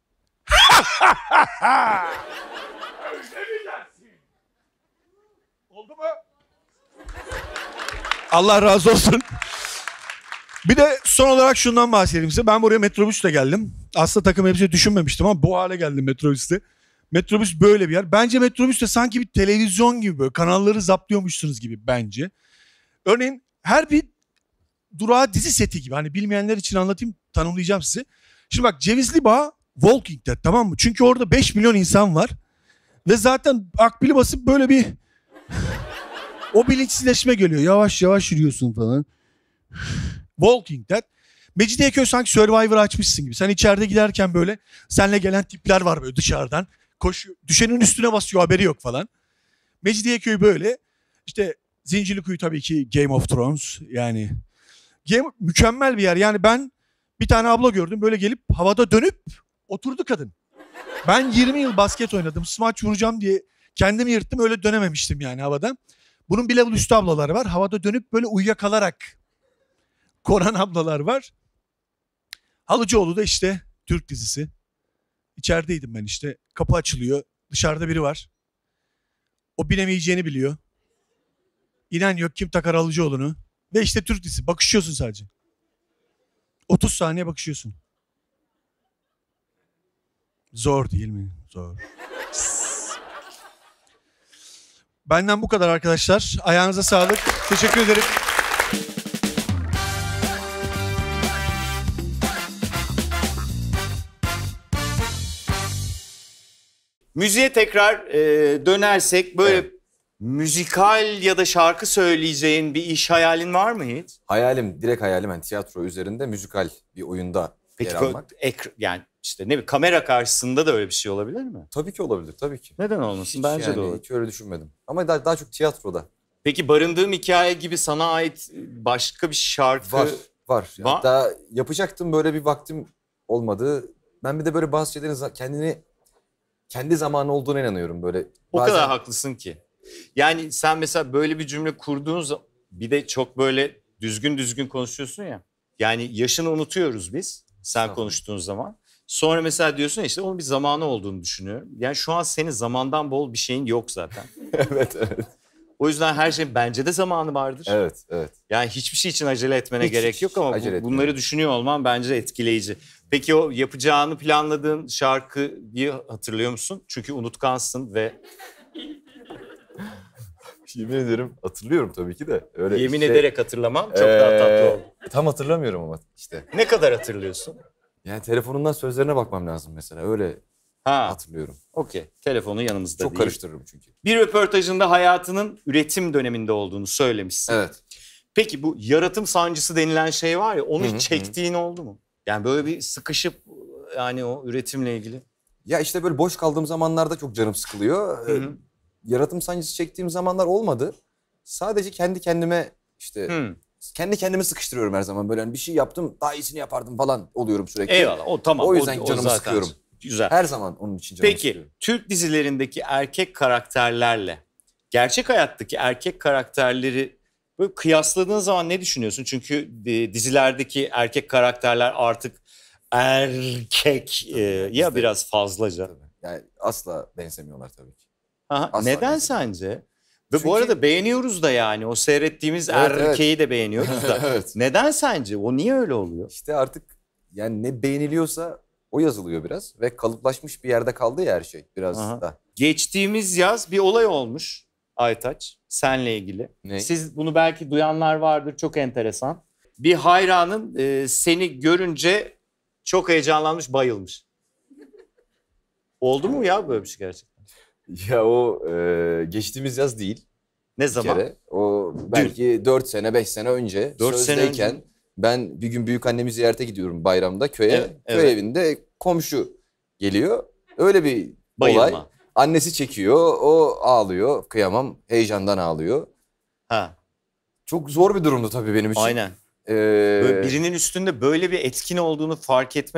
Oldu mu? Allah razı olsun. Bir de son olarak şundan bahsedeyim size. Ben buraya metrobüsle geldim. Aslında takım elbise düşünmemiştim ama bu hale geldim metrobüste. Metrobüs böyle bir yer. Bence metrobüs de sanki bir televizyon gibi böyle kanalları zaplıyormuşsunuz gibi bence. Örneğin her bir durağı dizi seti gibi. Hani bilmeyenler için anlatayım, tanımlayacağım size. Şimdi bak Cevizli Bağ Walking Dead, tamam mı? Çünkü orada beş milyon insan var. Ve zaten akbili basıp böyle bir o bilinçsizleşme geliyor. Yavaş yavaş yürüyorsun falan. Walking Dead. Mecidiyeköy sanki Survivor açmışsın gibi. Sen içeride giderken böyle seninle gelen tipler var böyle dışarıdan. Koşuyor. Düşenin üstüne basıyor, haberi yok falan. Mecidiyeköy böyle. İşte Zincirlikuyu tabii ki Game of Thrones. Yani Game, mükemmel bir yer. Yani ben bir tane abla gördüm. Böyle gelip havada dönüp oturdu kadın. Ben yirmi yıl basket oynadım. Smaç vuracağım diye kendimi yırttım. Öyle dönememiştim yani havada. Bunun bir level üstü ablaları var. Havada dönüp böyle uyuyakalarak koran ablalar var. Halıcıoğlu da işte Türk dizisi. İçerideydim ben işte. Kapı açılıyor. Dışarıda biri var. O binemeyeceğini biliyor. İnen yok, kim takar Halıcıoğlu'nu. Ve işte Türk dizisi. Bakışıyorsun sadece. otuz saniye bakışıyorsun. Zor değil mi? Zor. Benden bu kadar arkadaşlar. Ayağınıza sağlık. Teşekkür ederim. Müziğe tekrar e, dönersek böyle Evet. müzikal ya da şarkı söyleyeceğin bir iş hayalin var mı hiç? Hayalim, direkt hayalim yani tiyatro üzerinde müzikal bir oyunda Peki yer ko- almak. ek, yani işte ne bileyim kamera karşısında da öyle bir şey olabilir mi? Tabii ki olabilir, tabii ki. Neden olmasın? Hiç Bence yani de olur. hiç öyle düşünmedim. Ama daha, daha çok tiyatroda. Peki barındığım hikaye gibi sana ait başka bir şarkı Var, var. Yani var. daha yapacaktım, böyle bir vaktim olmadı. Ben bir de böyle bazı şeylerin za- kendini, kendi zamanı olduğuna inanıyorum böyle. O Bazen- kadar haklısın ki. Yani sen mesela böyle bir cümle kurduğun zaman bir de çok böyle düzgün düzgün konuşuyorsun ya. Yani yaşını unutuyoruz biz sen Tamam. konuştuğun zaman. Sonra mesela diyorsun ya işte onun bir zamanı olduğunu düşünüyorum. Yani şu an senin zamandan bol bir şeyin yok zaten. Evet, evet. O yüzden her şeyin bence de zamanı vardır. Evet, evet. Yani hiçbir şey için acele etmene Hiç, gerek hiç yok ama bu- acele etmiyorum. bunları düşünüyor olman bence etkileyici. Peki o yapacağını planladığın şarkıyı hatırlıyor musun? Çünkü unutkansın ve Yemin ederim hatırlıyorum tabii ki de. Öyle yemin işte, ederek hatırlamam çok daha tatlı ee, oldu. Tam hatırlamıyorum ama işte. Ne kadar hatırlıyorsun? Yani telefonundan sözlerine bakmam lazım mesela. Öyle Ha, hatırlıyorum. okey. Telefonu yanımızda Çok değil. karıştırırım çünkü. Bir röportajında hayatının üretim döneminde olduğunu söylemişsin. Evet. Peki bu yaratım sancısı denilen şey var ya onu Hı hı, hiç çektiğin oldu mu? Yani böyle bir sıkışıp yani o üretimle ilgili. Ya işte böyle boş kaldığım zamanlarda çok canım sıkılıyor. Hı Ee, hı. Yaratım sancısı çektiğim zamanlar olmadı. Sadece kendi kendime işte Hı. kendi kendimi sıkıştırıyorum her zaman. Böyle hani bir şey yaptım daha iyisini yapardım falan oluyorum sürekli. Eyvallah o tamam. O yüzden canımı zaten sıkıyorum. Güzel. Her zaman onun için canımı Peki sıkıyorum. Türk dizilerindeki erkek karakterlerle gerçek hayattaki erkek karakterleri böyle kıyasladığın zaman ne düşünüyorsun? Çünkü e, dizilerdeki erkek karakterler artık erkek e, ya Bizde- biraz fazlaca. Tabii. Yani asla benzemiyorlar tabii ki. Aha, Asla neden benzemiyor. sence? Ve Çünkü- bu arada beğeniyoruz da yani o seyrettiğimiz Evet, erkeği de beğeniyoruz da. Evet. Neden sence? O niye öyle oluyor? İşte artık yani ne beğeniliyorsa o yazılıyor biraz. Ve kalıplaşmış bir yerde kaldı ya her şey biraz Aha. da. Geçtiğimiz yaz bir olay olmuş Aytaç senle ilgili. Ne? Siz bunu belki duyanlar vardır, çok enteresan. Bir hayranın e, seni görünce çok heyecanlanmış, bayılmış. Oldu mu ya böyle bir şey gerçekten? Ya o e, geçtiğimiz yaz değil Ne bir zaman? kere. O belki dört sene beş sene önce Dört sene sözdeyken önce. ben bir gün büyük annemi ziyarete gidiyorum bayramda köye. Evet, Köy evet. evinde komşu geliyor. Öyle bir Bayılma. olay. Annesi çekiyor, o ağlıyor. Kıyamam, heyecandan ağlıyor. Ha, Çok zor bir durumdu tabii benim için. aynen. Ee, Böyle birinin üstünde böyle bir etkin olduğunu fark etmek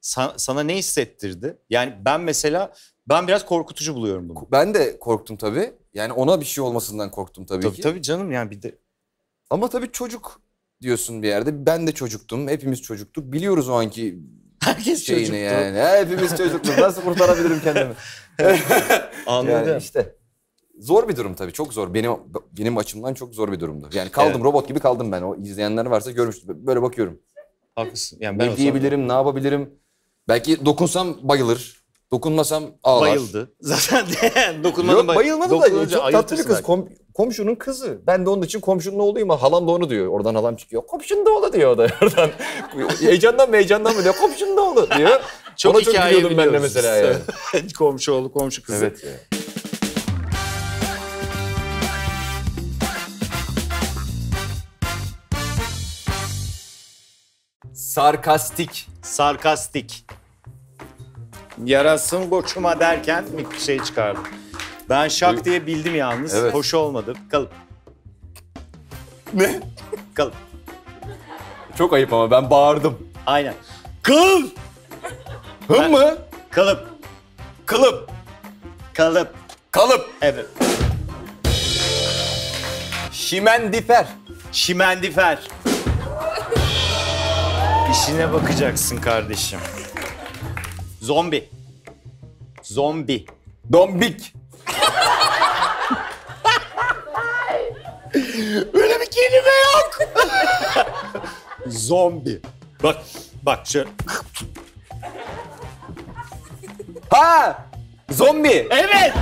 sa- sana ne hissettirdi? Yani ben mesela ben biraz korkutucu buluyorum bunu. Ben de korktum tabii. Yani ona bir şey olmasından korktum tabii, Tabii ki. tabii canım yani bir de. Ama tabii çocuk diyorsun bir yerde. Ben de çocuktum. Hepimiz çocuktuk. Biliyoruz o anki Herkes şeyini çocuktu. yani. Hepimiz çocuktuk. Nasıl kurtarabilirim kendimi? Anladım. Yani işte. Zor bir durum tabii. Çok zor. Benim benim açımdan çok zor bir durumdu. Yani kaldım, Evet. robot gibi kaldım ben. O izleyenler varsa görmüştür. Böyle bakıyorum. Haklısın. Yani ben Ne olsam- diyebilirim, ne yapabilirim? Belki dokunsam bayılır. Dokunmasam ağlar. Bayıldı. Zaten dokunmadım. Yok, bayılmadı da dokununca çok tatlı bir ayıltırsın kız. belki. Kom- komşunun kızı. Ben de onun için komşunun oğluyum. Halam da onu diyor. Oradan halam çıkıyor. Komşunun da oğlu diyor o da. Oradan heyecandan mı heyecandan mı diyor. Komşunun da oğlu diyor. Çok Ona çok hikaye gülüyordum ben de biliyoruz. mesela yani. Komşu oğlu, komşu kızı. Evet ya. Sarkastik. Sarkastik. Yarasın koçuma derken bir şey çıkardım. Ben şak diye bildim yalnız. Evet. Hoş olmadı. Kalıp. Ne? Kalıp. Çok ayıp ama ben bağırdım. Aynen. Kalıp. Hım mı? Kalıp. Kılıp. Kalıp. Kalıp. Evet. Şimendifer. Şimendifer. İşine bakacaksın kardeşim. Zombi. Zombi. Dombik. Öyle bir kelime yok. Zombi. Bak, bak şöyle. Ha! Zombi. Evet.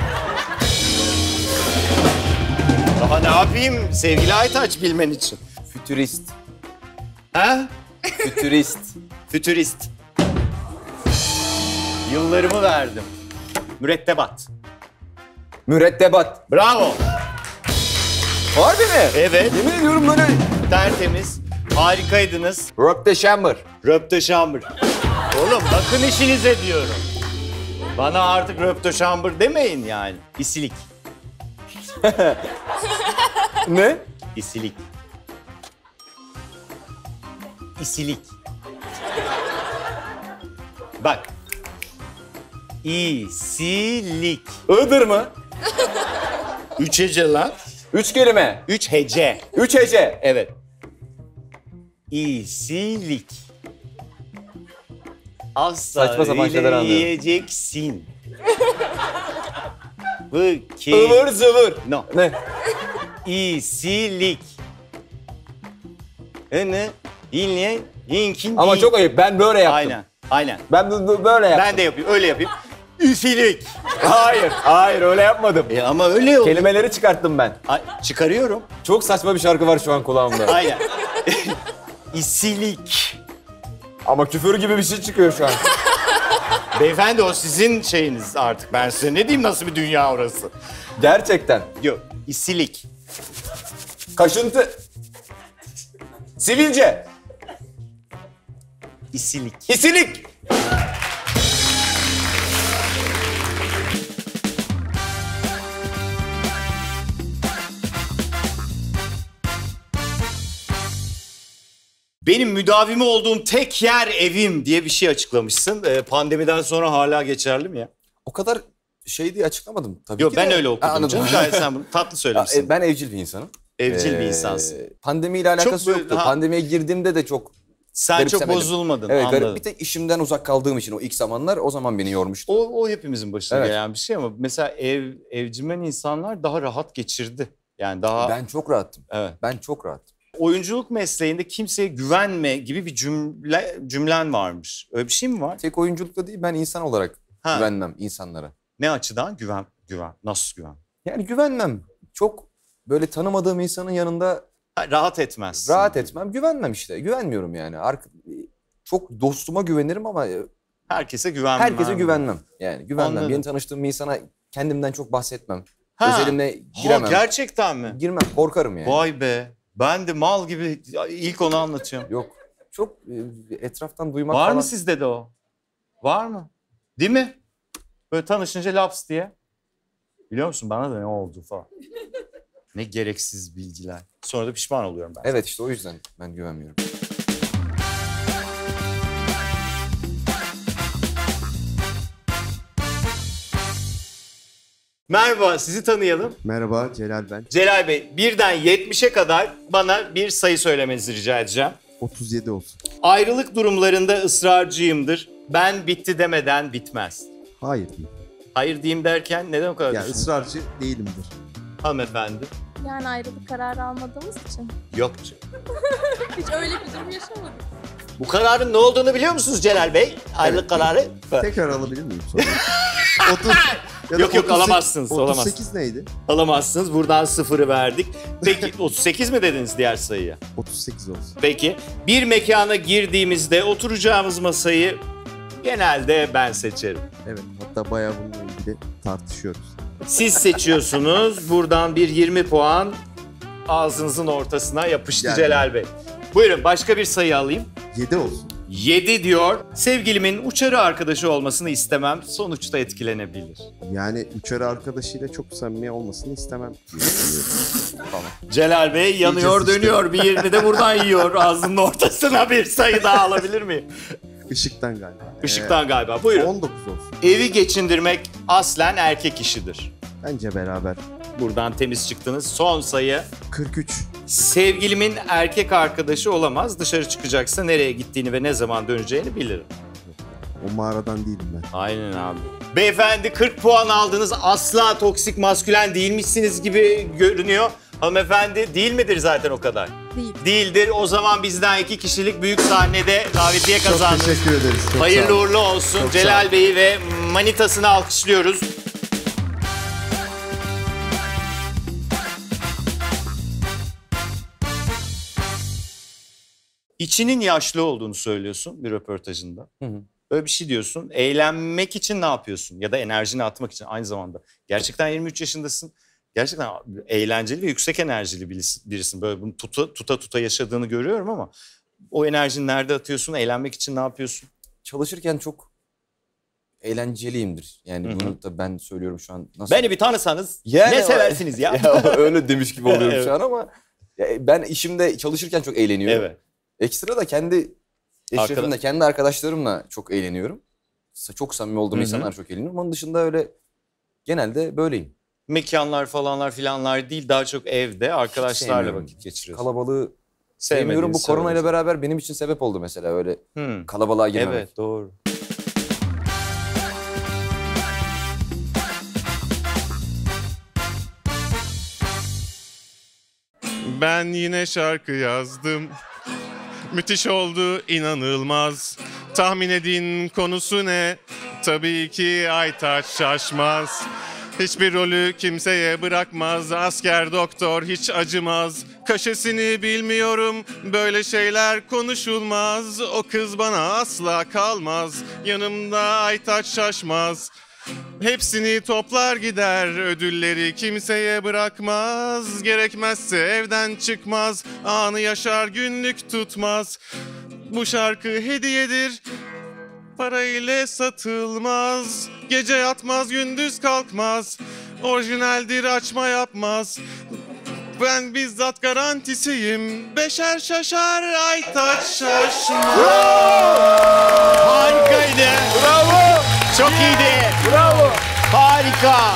Daha ne yapayım sevgili Aytaç bilmen için? Fütürist. Ha? Fütürist. Fütürist. Yıllarımı verdim. Mürettebat. Mürettebat. Bravo. Harbi mi? Evet. Yemin ediyorum böyle. Tertemiz. Harikaydınız. Röpteşember. Röpteşambır. Oğlum bakın işinize diyorum. Bana artık röpteşambır demeyin yani. İsilik. Ne? İsilik. İsilik. Bak. İsilik. Iğdır mı? Üç hece lan. Üç kelime. Üç hece. Üç hece. Evet. İsilik. Asla Saçma sapan öyle şeyler anlıyorum. yiyeceksin. Vıki. Ivır zıvır. No. Ne? İsilik. Ene, inle, yinkin. Ama çok ayıp. Ben böyle yaptım. Aynen, aynen. Ben bu- bu- böyle yaptım. Ben de yapayım, öyle yapayım. Üfilik. Hayır. Hayır öyle yapmadım. E ama öyle oldu. Kelimeleri çıkarttım ben. Ay, çıkarıyorum. Çok saçma bir şarkı var şu an kulağımda. Aynen. İsilik. Ama küfür gibi bir şey çıkıyor şu an. Beyefendi o sizin şeyiniz artık. Ben size ne diyeyim, nasıl bir dünya orası? Gerçekten. Yok, isilik. Kaşıntı. Sivilce. İsilik. İsilik. Benim müdavimi olduğum tek yer evim diye bir şey açıklamışsın. Ee, pandemiden sonra hala geçerli mi ya? O kadar şey diye açıklamadım tabii Yok ki ben de. öyle Ha, okudum anladım. canım. Gayet sen bunu tatlı Ya, söylemişsin. e, ben evcil bir insanım. Evcil bir Ee, insansın. Pandemiyle alakası böyle- yoktu. ha. Pandemiye girdiğimde de çok Sen çok garipsemedim. bozulmadın, Evet, anladım. garip. Bir tek işimden uzak kaldığım için o ilk zamanlar o zaman beni yormuştu. O, o hepimizin başına Evet. gelen bir şey ama mesela ev evcimen insanlar daha rahat geçirdi. Yani daha Ben çok rahattım. evet. Ben çok rahattım. Oyunculuk mesleğinde kimseye güvenme gibi bir cümle cümlen varmış. Öyle bir şey mi var? Tek oyunculukta değil, ben insan olarak Ha. güvenmem insanlara. Ne açıdan? Güven, güven. Nasıl güven? Yani güvenmem. Çok böyle tanımadığım insanın yanında Ha, rahat etmezsin. rahat etmem. Güvenmem işte. Güvenmiyorum yani. Ark- çok dostuma güvenirim ama Herkese güvenmem. herkese güvenmem. Yani güvenmem. Anladım. Yeni tanıştığım bir insana kendimden çok bahsetmem. Ha. Özelimle Ha, giremem. gerçekten mi? Girmem, korkarım yani. Vay be. Ben de mal gibi ilk onu anlatıyorum. Yok. Çok e, etraftan duymak Var falan. mı sizde de o? Var mı? Değil mi? Böyle tanışınca laps diye. Biliyor musun bana da ne oldu falan. Ne gereksiz bilgiler. Sonra da pişman oluyorum ben. Evet işte o yüzden ben güvenmiyorum. Merhaba, sizi tanıyalım. Merhaba, Celal ben. Celal Bey, birden yetmişe kadar bana bir sayı söylemenizi rica edeceğim. otuz yedi olsun. Ayrılık durumlarında ısrarcıyımdır. Ben bitti demeden bitmez. Hayır değil. Hayır diyeyim derken neden o kadar Yani düşündün? ısrarcı değilimdir. Hanımefendi. Yani ayrılık kararı almadığımız için. Yok canım. Hiç öyle bir durum yaşamadık. Bu kararın ne olduğunu biliyor musunuz Celal Bey? Ayrılık kararı. Tekrar alabilir miyim sonra? otuz, ya da Yok, yok, otuz sekiz alamazsınız, otuz sekiz neydi? Alamazsınız. Buradan sıfırı verdik. Peki otuz sekiz mi dediniz diğer sayıya? otuz sekiz olsun. Peki bir mekana girdiğimizde oturacağımız masayı genelde ben seçerim. Evet, hatta bayağı bununla ilgili tartışıyoruz. Siz seçiyorsunuz. Buradan bir yirmi puan ağzınızın ortasına yapıştı Yani. Celal Bey. Buyurun başka bir sayı alayım. yedi olsun. yedi diyor. Sevgilimin uçarı arkadaşı olmasını istemem. Sonuçta etkilenebilir. Yani uçarı arkadaşıyla çok samimi olmasını istemem diye düşünüyorum. Tamam. Celal Bey yanıyor İyice sıçtı. dönüyor. Bir yirmi de buradan yiyor. Ağzının ortasına bir sayı daha alabilir miyim? Işıktan galiba. Işıktan galiba. Ee, Buyurun. on dokuz olsun. Evi geçindirmek aslen erkek işidir. Bence beraber. Buradan temiz çıktınız. Son sayı. kırk üç. Sevgilimin erkek arkadaşı olamaz. Dışarı çıkacaksa nereye gittiğini ve ne zaman döneceğini bilirim. O mağaradan değilim ben. Aynen abi. Beyefendi kırk puan aldınız. Asla toksik maskülen değilmişsiniz gibi görünüyor. Hanımefendi değil midir zaten o kadar? Değil. Değildir. O zaman bizden iki kişilik büyük sahnede davetiye kazandınız. Çok teşekkür ederiz. Çok sağ Hayırlı olun. uğurlu olsun. Çok sağ Celal olun. Bey'i ve manitasını alkışlıyoruz. İçinin yaşlı olduğunu söylüyorsun bir röportajında. Hı hı. Böyle bir şey diyorsun. Eğlenmek için ne yapıyorsun? Ya da enerjini atmak için aynı zamanda. Gerçekten yirmi üç yaşındasın. Gerçekten eğlenceli ve yüksek enerjili birisi- birisin. Böyle bunu tuta tuta, tuta yaşadığını görüyorum ama o enerjini nerede atıyorsun? Eğlenmek için ne yapıyorsun? Çalışırken çok eğlenceliyimdir. Yani Hı hı. bunu da ben söylüyorum şu an. Nasıl? Beni bir tanısanız Yani ne o- seversiniz ya? ya öyle demiş gibi oluyorum Evet. şu an ama ya ben işimde çalışırken çok eğleniyorum. Evet. Ekstra da kendi eşrefimle, kendi arkadaşlarımla çok eğleniyorum. Sa- Çok samimi olduğum Hı hı. insanlar çok eğleniyorum. Onun dışında öyle genelde böyleyim. Mekanlar falanlar filanlar değil, daha çok evde arkadaşlarla sevmiyorum. vakit geçiriyorsun. Kalabalığı Sevmediğin sevmiyorum. Bu korona ile söylüyorsun. beraber benim için sebep oldu mesela öyle Hmm. kalabalığa girmemek. Evet, doğru. Ben yine şarkı yazdım. Müthiş oldu, inanılmaz. Tahmin edin konusu ne? Tabii ki Aytaç Şaşmaz. Hiçbir rolü kimseye bırakmaz. Asker doktor hiç acımaz. Kaşesini bilmiyorum, böyle şeyler konuşulmaz. O kız bana asla kalmaz. Yanımda Aytaç Şaşmaz. Hepsini toplar gider, ödülleri kimseye bırakmaz. Gerekmezse evden çıkmaz, anı yaşar günlük tutmaz. Bu şarkı hediyedir, para ile satılmaz. Gece yatmaz, gündüz kalkmaz. Orijinaldir, açma yapmaz. Ben bizzat garantisiyim. Beşer şaşar, Aytaç Şaşmaz. Harikaydı. Bravo. Çok iyiydi. Bravo. Harika.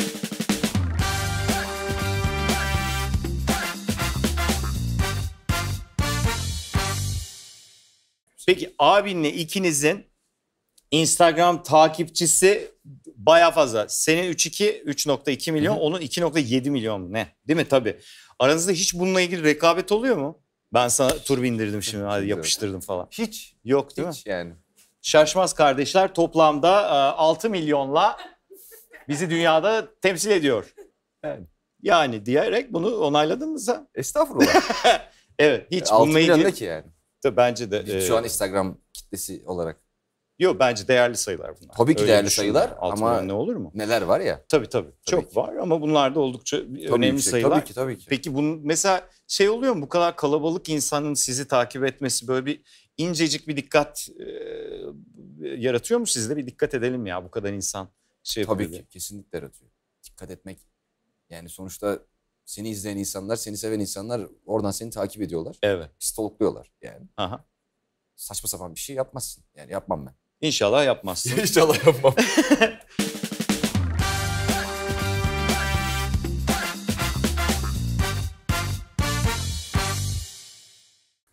Peki abinle ikinizin Instagram takipçisi baya fazla. Senin üç iki üç nokta iki milyon, onun iki nokta yedi milyon ne? Değil mi? Tabii. Aranızda hiç bununla ilgili rekabet oluyor mu? Ben sana tur bindirdim şimdi, hadi yapıştırdım falan. Hiç. Yok değil mi? Hiç yani. Şaşmaz kardeşler toplamda e, altı milyonla bizi dünyada temsil ediyor. Yani. Yani diyerek bunu onayladın mı sen? Estağfurullah. Evet, hiç altı bununla milyon ilgili... ne ki yani? Tabii bence de. Biz e, şu an Instagram kitlesi olarak. Yok, bence değerli sayılar bunlar. Tabii ki Öyle değerli düşünme. sayılar altı ama milyon ne olur mu? Neler var ya. Tabii tabii. Tabii Çok ki. var ama bunlar da oldukça Tabii önemli yüksek, sayılar. Tabii ki tabii ki. Peki bunun mesela şey oluyor mu? Bu kadar kalabalık insanın sizi takip etmesi böyle bir incecik bir dikkat e, yaratıyor mu sizde? Bir dikkat edelim ya, bu kadar insan şey Tabii yapıyor ki kesinlikle yaratıyor. Dikkat etmek. Yani sonuçta seni izleyen insanlar, seni seven insanlar oradan seni takip ediyorlar. Evet. Stalkluyorlar yani. Aha. Saçma sapan bir şey yapmazsın. Yani yapmam ben. İnşallah yapmazsın. İnşallah yapmam.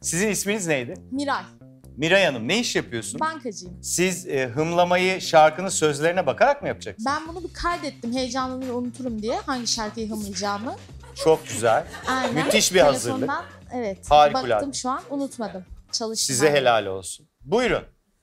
Sizin isminiz neydi? Miray. Miray Hanım, ne iş yapıyorsunuz? Bankacıyım. Siz e, hımlamayı şarkının sözlerine bakarak mı yapacaksınız? Ben bunu bir kaydettim heyecanlanır unuturum diye hangi şarkıyı hımlayacağımı. Çok güzel. Aynen. Müthiş bir hazırlık. Telefondan, evet. Harikulade. Baktım şu an unutmadım. Çalıştım. Size helal olsun. Buyurun.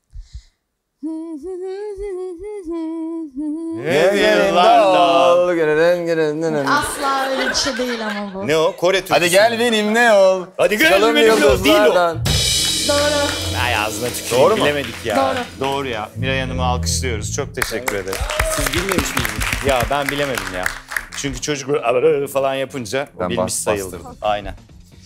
Yıllardan. Asla öyle bir şey değil ama bu. Ne o? Kore türküsü. Hadi gel benimle ol. Hadi gel Çıkalım benimle ol. Değil o. yıldızlardan. Doğru. Ay ağzına tüküreyim. Doğru mu? Bilemedik ya. Doğru. Doğru ya. Miray Hanım'ı alkışlıyoruz. Çok teşekkür ederim. Siz bilmemiş miydiniz? Ya ben bilemedim ya. Çünkü çocuk böyle falan yapınca o Ben bilmiş bas- sayıldı. bastırdım. Aynen.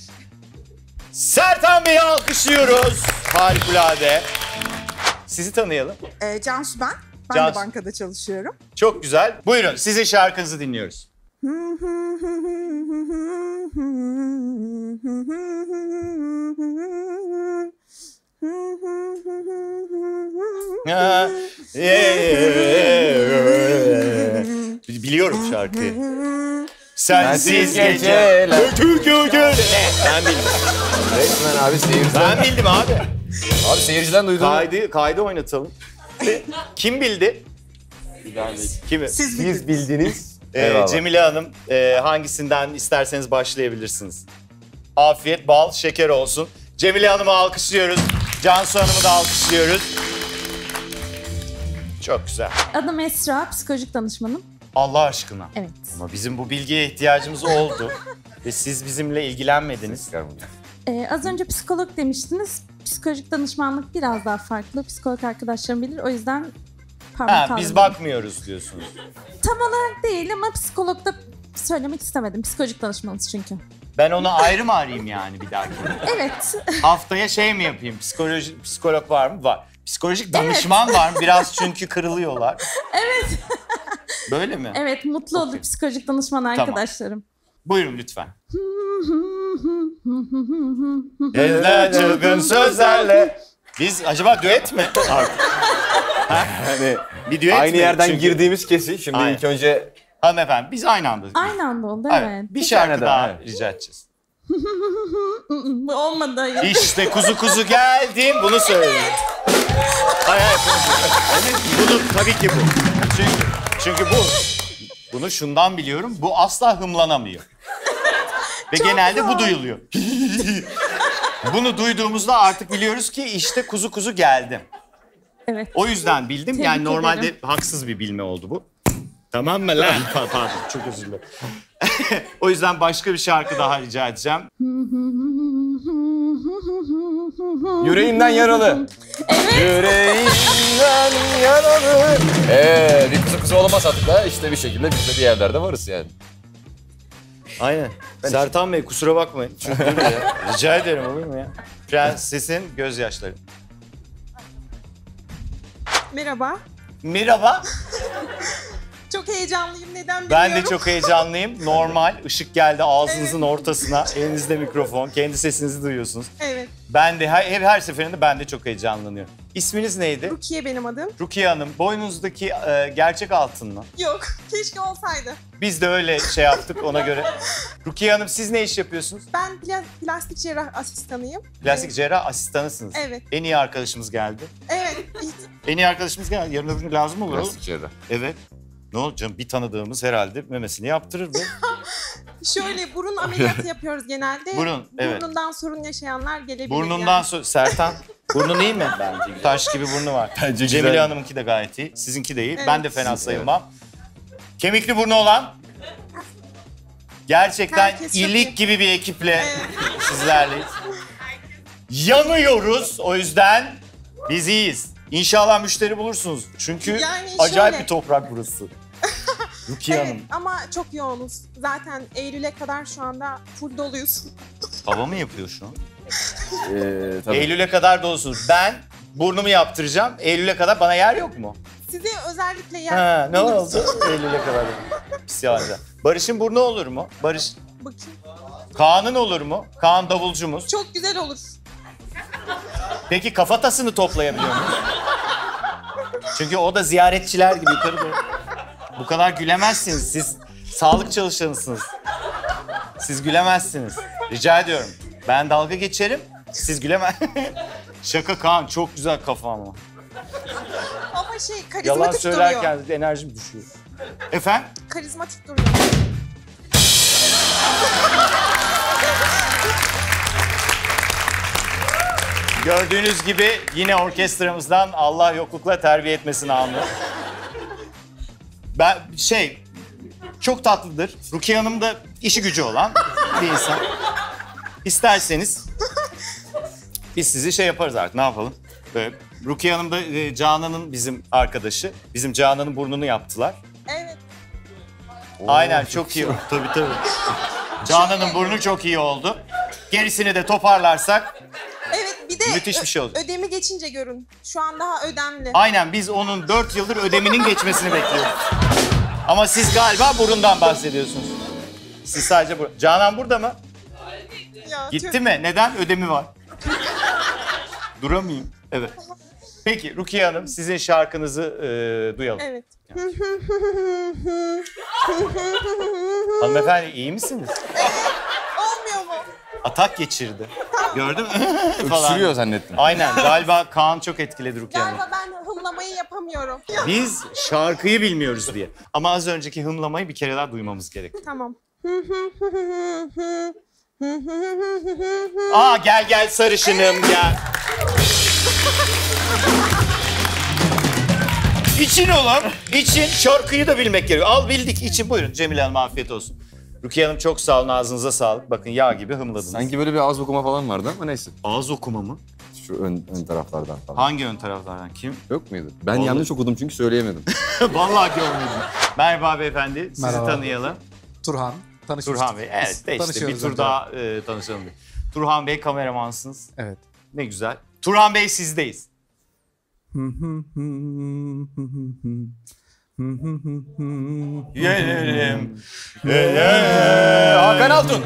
Sertan Bey'i alkışlıyoruz. Harikulade. Sizi tanıyalım. Ee, Cansu ben. Ben Cansu. de bankada çalışıyorum. Çok güzel. Buyurun sizin şarkınızı dinliyoruz. Ha, Biliyorum şarkıyı. Sensiz geceler. Kötü geceler. Ben bildim. Resmen abi seyirciden. Ben bildim abi. Abi seyirciden duydum. Kaydı, kaydı oynatalım. Kim bildi? Kim? Siz Siz bildiniz. Ee, Eyvallah. Cemile Hanım, e, hangisinden isterseniz başlayabilirsiniz. Afiyet, bal, şeker olsun. Cemile Hanım'ı alkışlıyoruz. Cansu Hanım'ı da alkışlıyoruz. Çok güzel. Adım Esra, psikolojik danışmanım. Allah aşkına. Evet. Ama bizim bu bilgiye ihtiyacımız oldu. Ve siz bizimle ilgilenmediniz. Ee, az önce psikolog demiştiniz. Psikolojik danışmanlık biraz daha farklı. Psikolog arkadaşlarım bilir. O yüzden parmak Ha, kaldırdım. biz bakmıyoruz diyorsunuz. Tam olarak değil ama psikolog da söylemek istemedim. Psikolojik danışmanız çünkü. Ben onu ayrı mı arayayım yani bir dahaki? Evet. Haftaya şey mi yapayım? Psikoloji, psikolog var mı? Var. Psikolojik danışman var mı? Biraz çünkü kırılıyorlar. Evet. Böyle mi? Evet, mutlu olur psikolojik danışman arkadaşlarım. Buyurun lütfen. Eller çılgın sözlerle. Biz acaba düet mi? Artık. Ha? Hani Bir düet aynı mi? yerden Çünkü- girdiğimiz kesin. Şimdi Aynen. ilk önce Hanımefendi biz aynı anda. Aynı anda oldu, Evet. evet. Bir şarkı tane daha, daha, evet. rica edeceğiz. Bu olmadı. hayır. İşte kuzu kuzu geldim. Bunu söyleyin. Hayır hayır. Evet, bunu tabii ki bu. Çünkü, çünkü bu. Bunu şundan biliyorum. Bu asla hımlanamıyor. Ve genelde bu duyuluyor. Bunu duyduğumuzda artık biliyoruz ki işte kuzu kuzu geldim. Evet. O yüzden bildim. Tebrik yani normalde ederim. haksız bir bilme oldu bu. Tamam mı lan? Pardon çok özür dilerim. O yüzden başka bir şarkı daha rica edeceğim. yüreğimden yaralı. Evet. Yüreğimden yaralı. Eee bir kızı kızı olamaz artık da işte bir şekilde biz de bir yerlerde varız yani. Aynen. Sertan Bey kusura bakmayın. Çünkü ya. Rica ederim olur mu ya? Prensesin gözyaşları. Merhaba. Merhaba. Çok heyecanlıyım. Neden bilmiyorum. Ben de çok heyecanlıyım. Normal. Işık geldi ağzınızın ortasına. Elinizde mikrofon. Kendi sesinizi duyuyorsunuz. Evet. Ben de her, her seferinde ben de çok heyecanlanıyorum. İsminiz neydi? Rukiye benim adım. Rukiye Hanım. Boynunuzdaki e, gerçek altın mı? Yok. Keşke olsaydı. Biz de öyle şey yaptık ona göre. Rukiye Hanım siz ne iş yapıyorsunuz? Ben pla- plastik cerrah asistanıyım. Plastik cerrah asistanısınız. Evet. En iyi arkadaşımız geldi. Evet. iht- En iyi arkadaşımız geldi. Yarın öbür gün lazım olur. Plastik cerrah. Evet. Ne olacak canım? Bir tanıdığımız herhalde memesini yaptırır bu. Şöyle burun ameliyatı yapıyoruz genelde. Burun, evet. Burnundan sorun yaşayanlar gelebilir Burnundan yani. sonra... Sertan, burnun iyi mi? Bence taş gibi burnu var. Bence güzel. Cemile Hanım'ınki de gayet iyi. Sizinki de iyi. Evet. Ben de fena sayılmam. Kemikli burnu olan... Gerçekten Herkes çok ilik iyi. gibi bir ekiple Evet. sizlerleyiz. Yanıyoruz. O yüzden biz iyiyiz. İnşallah müşteri bulursunuz. Çünkü Yani acayip şöyle- bir toprak burası. Rukiye Evet Hanım. ama çok yoğunuz. Zaten Eylül'e kadar şu anda full doluyuz. Baba mı yapıyor şu an? Ee, tabii. Eylül'e kadar dolusunuz. Ben burnumu yaptıracağım. Eylül'e kadar bana yer yok mu? Size özellikle yer Ha, ne buluruz. oldu? Eylül'e kadar. Pis yalancı. Barış'ın burnu olur mu? Barış. Bakayım. Kaan'ın olur mu? Kaan davulcumuz. Çok güzel olur. Peki kafatasını toplayabiliyor muyuz? Çünkü o da ziyaretçiler gibi yukarı doğru. Bu kadar gülemezsiniz. Siz sağlık çalışanısınız. Siz gülemezsiniz. Rica ediyorum. Ben dalga geçerim. Siz gülemez. Şaka Kaan, çok güzel kafa ama. Ama şey karizmatik Yalan duruyor. söylerken enerjim düşüyor. Efendim? Karizmatik duruyor. Gördüğünüz gibi yine orkestramızdan Allah yoklukla terbiye etmesini anlı. Ben şey, çok tatlıdır. Rukiye Hanım da işi gücü olan bir insan. İsterseniz biz sizi şey yaparız artık, ne yapalım? Böyle, Rukiye Hanım da e, Canan'ın bizim arkadaşı. Bizim Canan'ın burnunu yaptılar. Evet. Aynen, çok iyi. Tabii tabii. Canan'ın burnu çok iyi oldu. Gerisini de toparlarsak Evet, bir de müthiş bir şey oldu. ödemi geçince görün. Şu an daha ödemli. Aynen, biz onun dört yıldır ödeminin geçmesini bekliyoruz. Ama siz galiba burundan bahsediyorsunuz. Siz sadece bur... Canan burada mı? Ya, Gitti tüh. mi? Neden? Ödemi var. Duramayayım. Evet. Peki Rukiye Hanım, sizin şarkınızı e, duyalım. Evet. Hanımefendi iyi misiniz? Olmuyor mu? Atak geçirdi. Gördün mü? Öksürüyor zannettim. Aynen. Galiba Kaan çok etkiledi Rukiye Hanım. Galiba ben hımlamayı yapamıyorum. Biz şarkıyı bilmiyoruz diye. Ama az önceki hımlamayı bir kere daha duymamız gerek. Tamam. Aa, gel gel sarışınım gel. İçin oğlum. İçin. Şarkıyı da bilmek gerekiyor. Al bildik. İçin. Buyurun Cemile Hanım, afiyet olsun. Rukiye Hanım çok sağ olun. Ağzınıza sağlık. Bakın yağ gibi hımladınız. Sanki böyle bir ağız okuma falan vardı ama neyse. Ağız okuma mı? Şu ön, ön taraflardan falan. Hangi ön taraflardan? Kim? Yok muydu? Ben Oğlum. yanlış okudum çünkü söyleyemedim. Vallahi görmedim. Merhaba beyefendi. Sizi Merhaba. tanıyalım. Turhan. Tanışmıştık. Turhan Bey. Evet Biz de işte bir tanışıyoruz tur önce. daha e, tanışalım. Bir. Turhan Bey kameramansınız. Evet. Ne güzel. Turhan Bey sizdeyiz. Yenerim. Hakan Altun.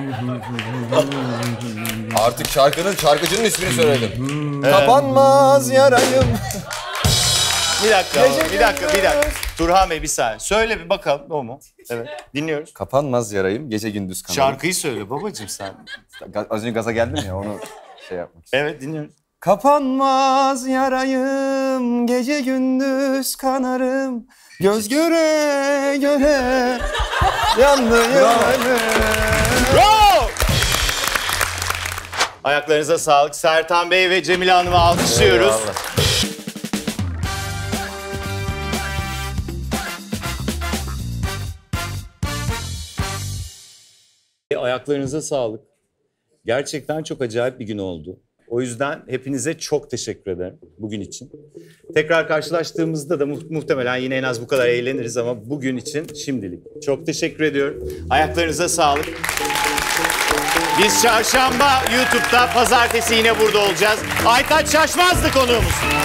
Artık şarkının, şarkıcının ismini söyledim. Kapanmaz yarayım. Bir dakika, bir dakika, bir dakika. Turhan Bey bir saniye. Söyle bir bakalım, o mu? Evet, dinliyoruz. Kapanmaz yarayım, gece gündüz kanarım. Şarkıyı söyle babacığım sen. Az önce gaza geldim ya, onu şey yapmak istedim. Evet, dinliyoruz. Kapanmaz yarayım, gece gündüz kanarım. Göz göre göre yandı yanarım. Bravo! Ayaklarınıza sağlık. Sertan Bey ve Cemile Hanım'ı alkışlıyoruz. Eyvallah. Ayaklarınıza sağlık. Gerçekten çok acayip bir gün oldu. O yüzden hepinize çok teşekkür ederim bugün için. Tekrar karşılaştığımızda da mu- muhtemelen yine en az bu kadar eğleniriz ama bugün için şimdilik. Çok teşekkür ediyorum. Ayaklarınıza sağlık. Biz çarşamba YouTube'da, pazartesi yine burada olacağız. Aytaç Şaşmaz'dı konuğumuz.